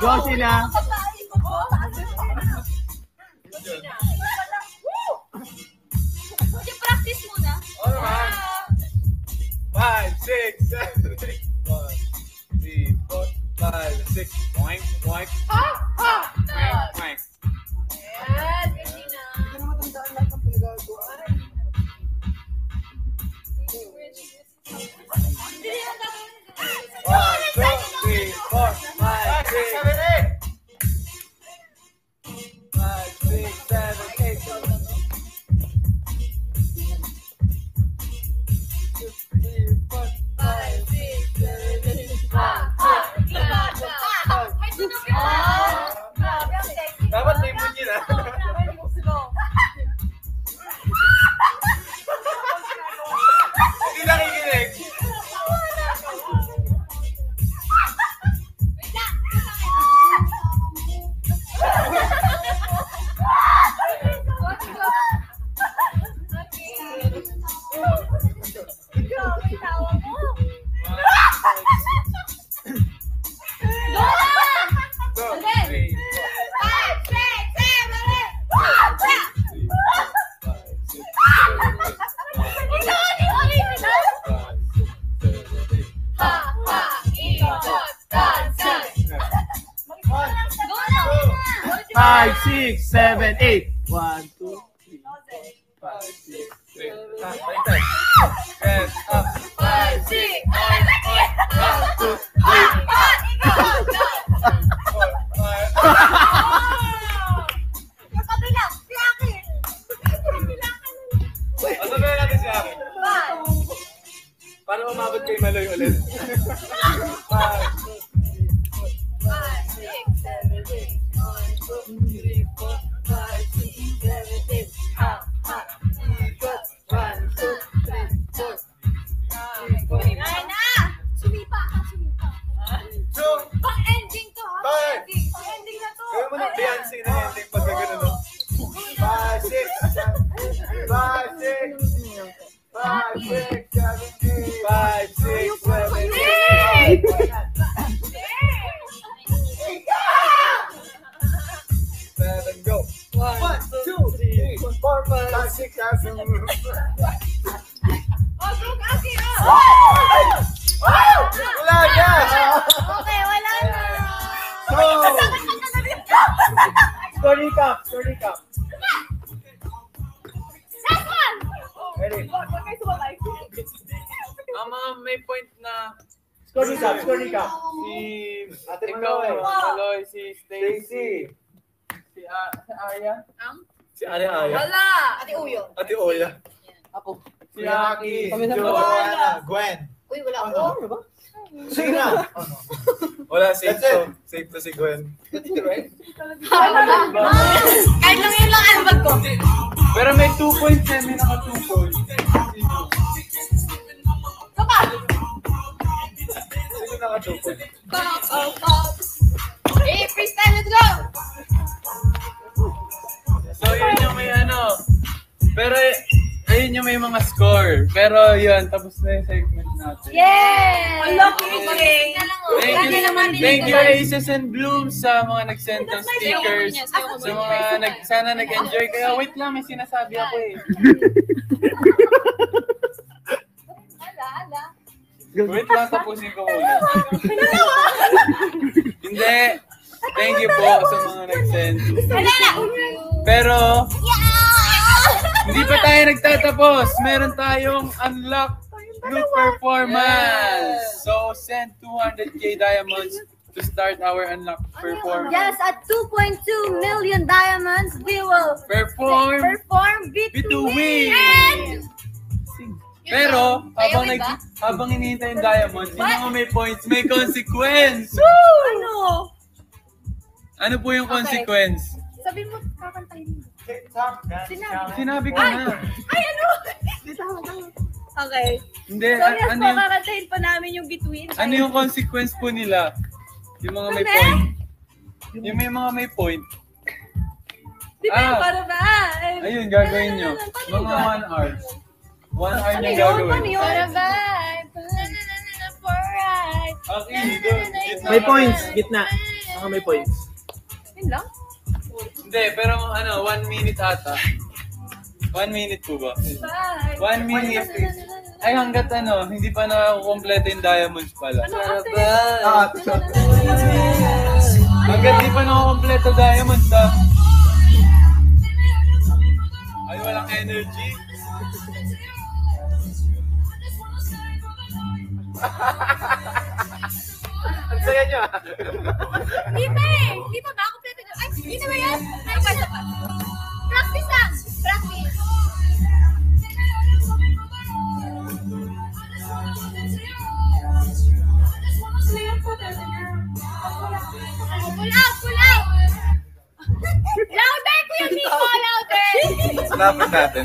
Josie na. Sige, practice muna. Ano ba? 5, 6, 7, 8, 1, 3, 4, 5, 6. Boink, boink. Boink, boink. Yes, kasi na. Hindi na matandaan lahat ng pinagagawa. One, two, three, four, 5, 6, 7, 8. 5, 6, 7, 8. 5, 6, 7, 8. May tunog yun. Grabe, ang sexy. Dapat may bunyi na. Hindi nakikinig. Five, 6, 7, 8. 1, 2, 3, 5, 6, 7, 8. Hands up. 5, 6, Ano ba natin si Aki? Para umabot kay Maloy ulit. 5, Pang-ending to, ha? Bye. Pang-ending na to. Gawin mo ng Beyonce na ending pag gano'n, no? 5, 6, 7, go. 1, 2, 3, 4, 5, 6, 7. Oh, go, Aki, Wala na! Okay, wala na. Score recap, score recap. Last one. Ready? Huwag kayo sumabay. Ang mga may point na Score recap, score recap. si Ate ikaw, Maloy. Maloy, si Stacy, Stacy. si Arya, Si Aya. Wala. Ate Uyo. Ate Oya. Ako. Si Aki. Kami na ba? Joanna. Gwen. Uy, wala ako. Ano ba? Sige na. Wala, safe to. Safe to si Gwen. Kahit lang yun lang albag ko. pero may 2 points eh, may naka 2 points. Saka. Sino naka-choco? Hey, freestyle, let's go. So yun yung may ano, pero ayun yung may mga score. Pero yun, tapos na yung segment natin. Yes! Ang lucky Thank you Aces and Blooms sa mga nag-send ng stickers. Sa mga sana nag-enjoy. Kaya wait lang, may sinasabi ako eh. Wait lang, tapusin ko muna. Hindi. Thank you po sa mga nag-send. Pero, hindi pa tayo nagtatapos. Meron tayong unlock group performance. So, send 200k diamonds to start our unlock performance. Yes, at 2.2 million diamonds, we will Perform Beat to to win. Win. Pero, habang hinihintay yung diamonds, yung mga may points, may consequence. Ano? Ano po yung consequence? Sabi mo, kakantahin mo. Sinabi ko na. Ay, ano? Okay. Hindi, So, yes ano po, yung, kakantahin pa namin yung between. ano yung consequence po nila? Yung mga may Ano? point. Yung may mga may point. Di ba, para ba? Ayun, gagawin nyo. Mga 1 hour. 1 hour nyo gagawin. Para ba? For right. Okay, doon. May points, gitna. Mga may points. Yun lang? Hindi, pero 1 minute ata. 1 minute po ba? 1 minute. Ay, hanggat hindi pa nakukompleto yung diamonds pala. Hanggat di pa nakukompleto diamonds, Ay, walang energy. Ang saya nyo Hindi pa eh. Hindi pa ba? Kompleto na. Ay, hindi na ba yan? Ay, pa. Practice lang. Practice. Pull out! Pull out! Louder, Kuya Miko! Louder! Hanapin natin.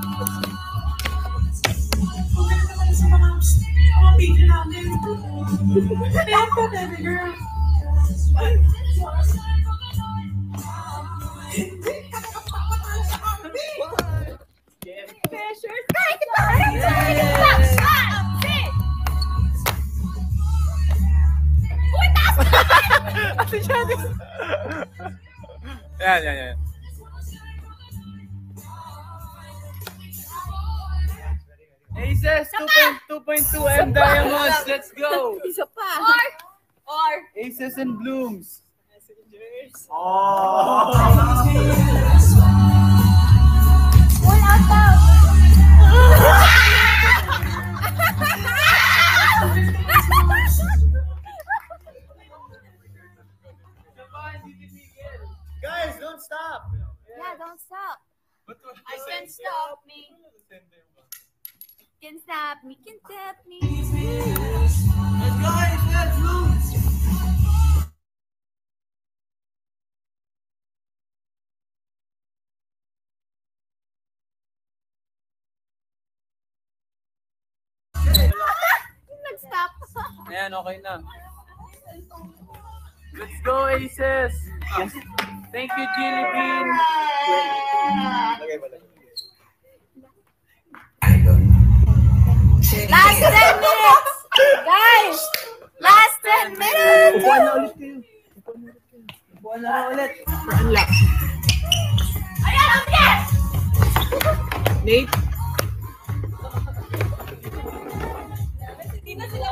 Yan. Aces, 2.2 M diamonds. Let's go. Isa pa. Or. Aces and blooms. Pull out daw. Guys, don't stop! Yeah, don't stop. I can't stop me. Can stop me, can stop me. Let's move! Nag-stop. Ayan, okay na. Let's go, Aces! Thank you, Jelly Bean! Last 10 minutes! Guys! Last 10 minutes! Upuan na ulit kayo. Upuan na ulit. Unlock. Ayan, ang yes! Nate? Hindi na sila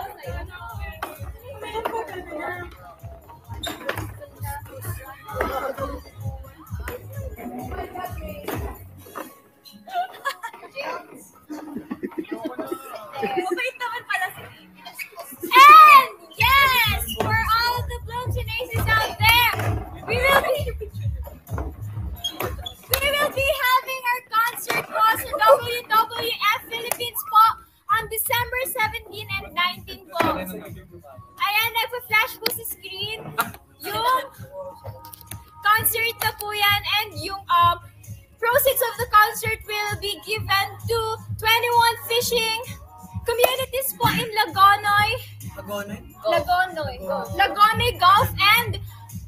mabait naman pala si And yes, for all of the blooms and aces out there, we will be having our concert po sa WWF Philippines po on December 17 and 19 po. Ayan, nagpa-flash po sa screen yung concert na po yan, and yung proceeds of the concert will be given to 21 fishing communities po in Lagonoy, Golf and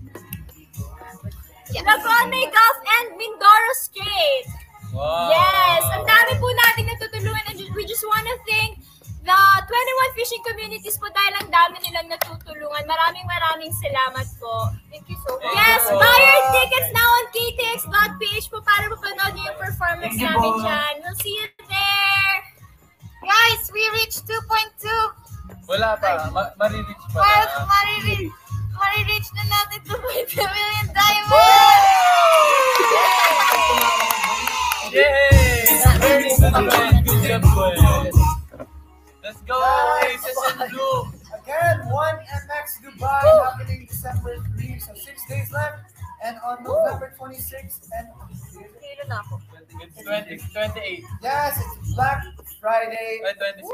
Lagonoy Golf and Mindoro Strait. Wow. Yes, ang dami po natin natutulungan, and we just want to thank the 21 fishing communities po dahil ang dami nilang natutulungan. Maraming salamat po. Thank you so much. Yes, buy your tickets now on ktx.ph po para mapanood niyo yung performance namin dyan. We'll see you there. Guys, we reached 2.2. Wala pa. Marireach pa. Well, marireach na natin 2.2 million diamonds! Yay! Very good. Good job, boys. Let's go, Aces and Blue. Again, 1MX Dubai happening December 3, so 6 days left. And on November 26th and It's 28. yes, it's Black Friday. 26.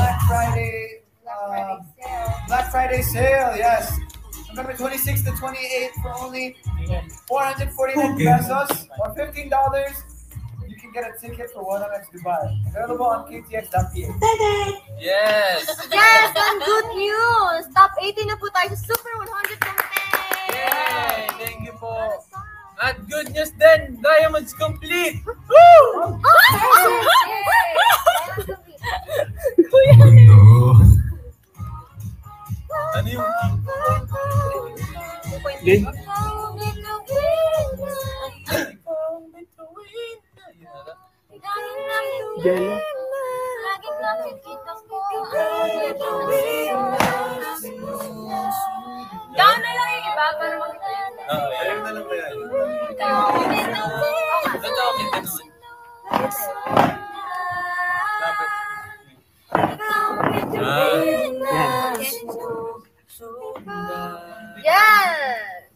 Black Friday sale, yes. November 26th to 28th for only 449 pesos or $15. You can get a ticket for 1MX Dubai. Available on ktx.ph. Yes. Yes, and good news! Top 18 na po tayo sa Super 100 campaign! Yay! Thank you po. At good news din, diamonds complete. Woo! Ano yung Game? Jello? Down na lang yung iba para makita. Ayun na lang kaya. Totoo kita naman. Yes!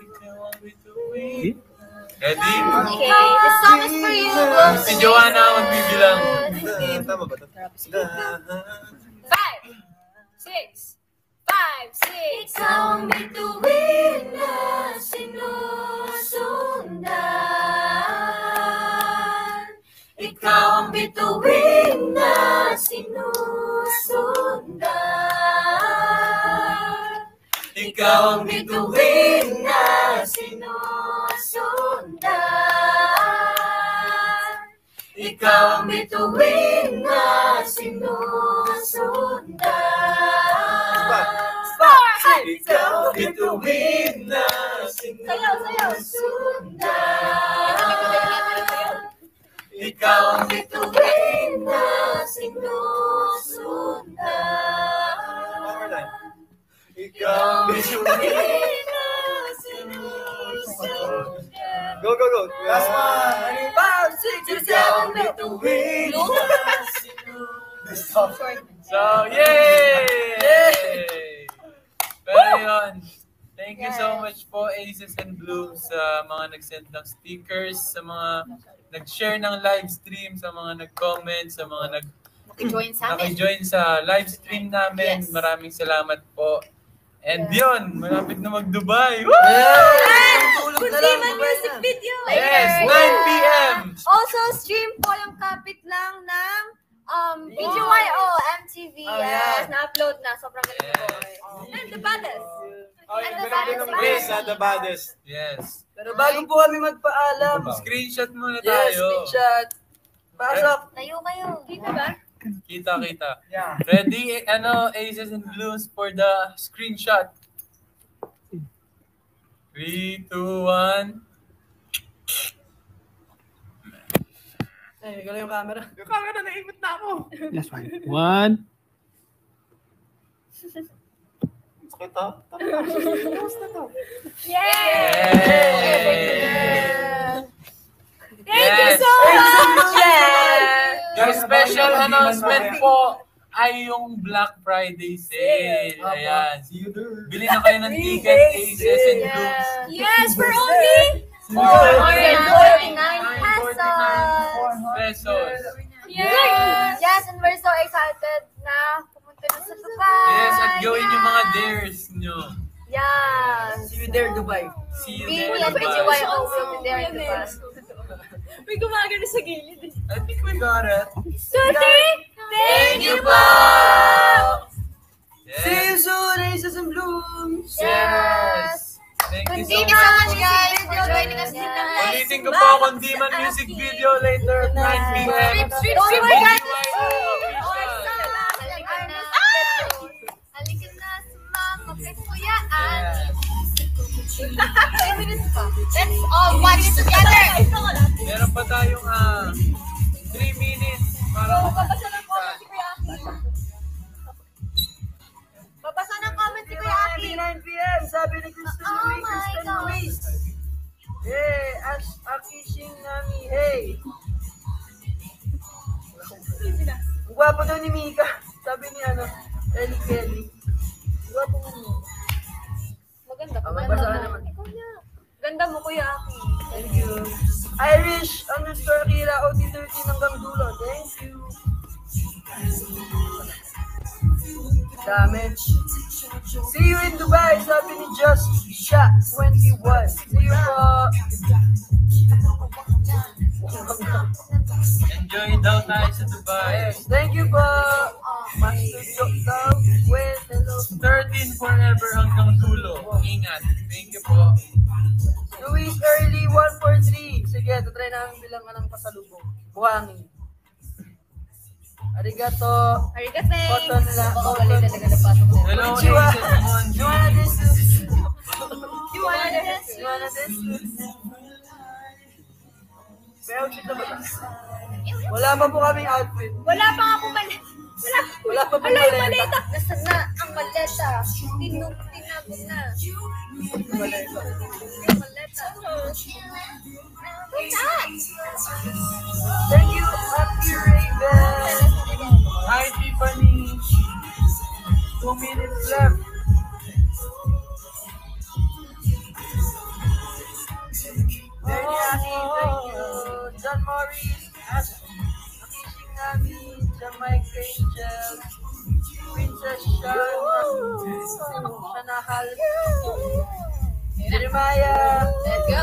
Ready? Okay, this song is for you. Si Joanna ang magbibilang. Tama ba ito? 5, 6, 5, 6. Ikaw ang bituin na sinusundan. Ikaw ang bituin na sinusundan. Ikaw ang bituin na sinusundan. Ikaw ang bituin na sinusundan. Ikaw ang bituin na sinusundan. Ikaw ang bituin na sinusundan. Ikaw ang bituin na sinusundan. Go, go, go. Last one. 5, 6, 7, Ikaw ang bituin na sinusundan. So, yay! Pero yun, thank you so much po Aces and Blooms sa mga nag-send ng stickers, sa mga nag-share ng live stream, sa mga nag-comment, sa mga Join sa amin. naki-join sa live stream namin. Yes. Maraming salamat po. And yun, malapit na mag-Dubai. Woo! Tulog na lang. Music video. Yes, 9 p.m. Also, stream po yung kapit lang ng BGYO, MTV. Oh, Yes, yeah. na-upload na. Sobrang galing po. And the baddest. Oh, And yung the pinag ng Grace at the baddest. Yes. Pero bago po kami magpaalam, Screenshot muna yes, tayo. screenshot. Pasok. Tayo kayo. Kita ba? Kita. Ready, Aces and Blues for the screenshot. 3, 2, 1. Ay, gano'n yung camera. Yung camera, naimit na ako. Last one. One. Sakit ha? Thank you Yes. so much! Yung special announcement po ay yung Black Friday sale. Ayan. Bili na kayo ng ticket, Aces and Blues. Yes, for only 449 Pesos. Yes! Yes, and we're so excited na pumunta na sa Dubai. Yes, at gawin yung mga dares nyo. Yes! See you there, Dubai. See you BINI there. and BGYO will be there in Dubai. May gumagano sa gilid. I think we got it. 2, 3, thank you po! See you Yes. soon, Aces and Blooms. Yes. Thank you so Thank you so much much. guys for joining us tonight. Ulitin ko po, Kundiman music video later at 9 p.m. Don't forget. Halika na sumama kay Kuya Ani. 10 minutes pa. Let's all watch it together. Meron pa tayong 3 minutes para Babasa ng comment si Kuya Aki. Babasa ng comment si Kuya Aki. 9 p.m. Sabi ni Kristen Oh Louis, my Kristen God. Louis. Hey, Akishing Nami, hey. Ang gwapo daw ni Mika. Sabi ni Ellie Kelly. Ang gwapo mo. Maganda ka. Magbasa ka naman. Ikaw na. Ganda mo, Kuya Aki. Thank you. Irish_Kira OT13 hanggang dulo. Thank you. Damage. See you in Dubai, sabi ni Just Shot 21. See you po. enjoy daw tayo sa Dubai. Thank you po. Master Joe with hello. 13 forever hanggang dulo. Ingat. Thank you po. Luis Early 143. Sige, try namin bilang ng pasalubong. Buhangin. Arigato. Arigato. Cotton lang. Baka wala talaga na patong. Hello, Konnichiwa. Aces. Joanna, this is... Joanna. natin. May outfit na ba? Wala pa po kaming outfit. Wala pa nga po Wala pa po Alay, maleta. maleta. Nasaan na ang maleta? Tinabog na. Maleta. Yung maleta. What's that? Thank you, Happy Raven. Hi, Tiffany. 2 minutes left. Very happy, thank you. John Morris, Nakishing Nami, Jamaica Angel, Princess Shanahal, Jeremiah, Let's go.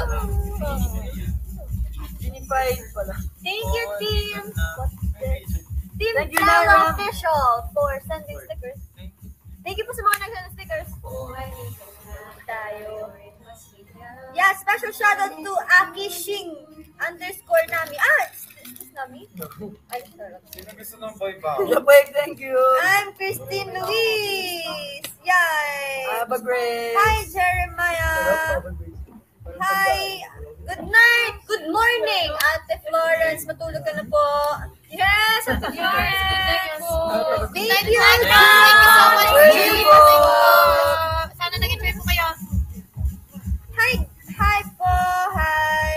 Ginipay pala. Thank you, team. Team Thank you, Tala Nara. Official for sending stickers. Thank you po sa mga nag-send ng stickers. Tayo. Yeah, special shout out to Akishing _ Nami. Is this Nami? Ay, sorry. Sino gusto ng boy ba? Japay, thank you. I'm Christine Luis. Yay! Have a great. Hi, Jeremiah. Hi. Good night. Good morning, Ate Florence. Matulog ka na po. Yes, Ate Florence. Thank you. Thank you so much. Thank you. Sana nag-enjoy po kayo. Hi. Hi po. Hi.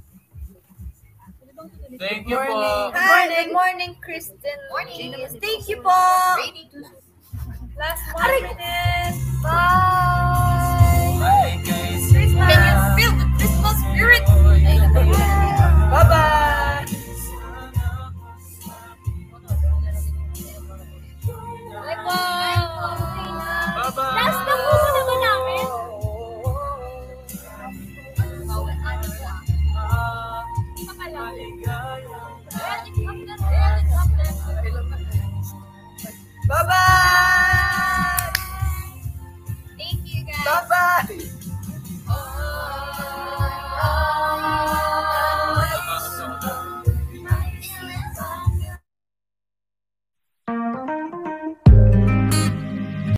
Thank you po. Hi. Good morning, Kristen. Morning. Thank you po. Ready to Last 1 minute.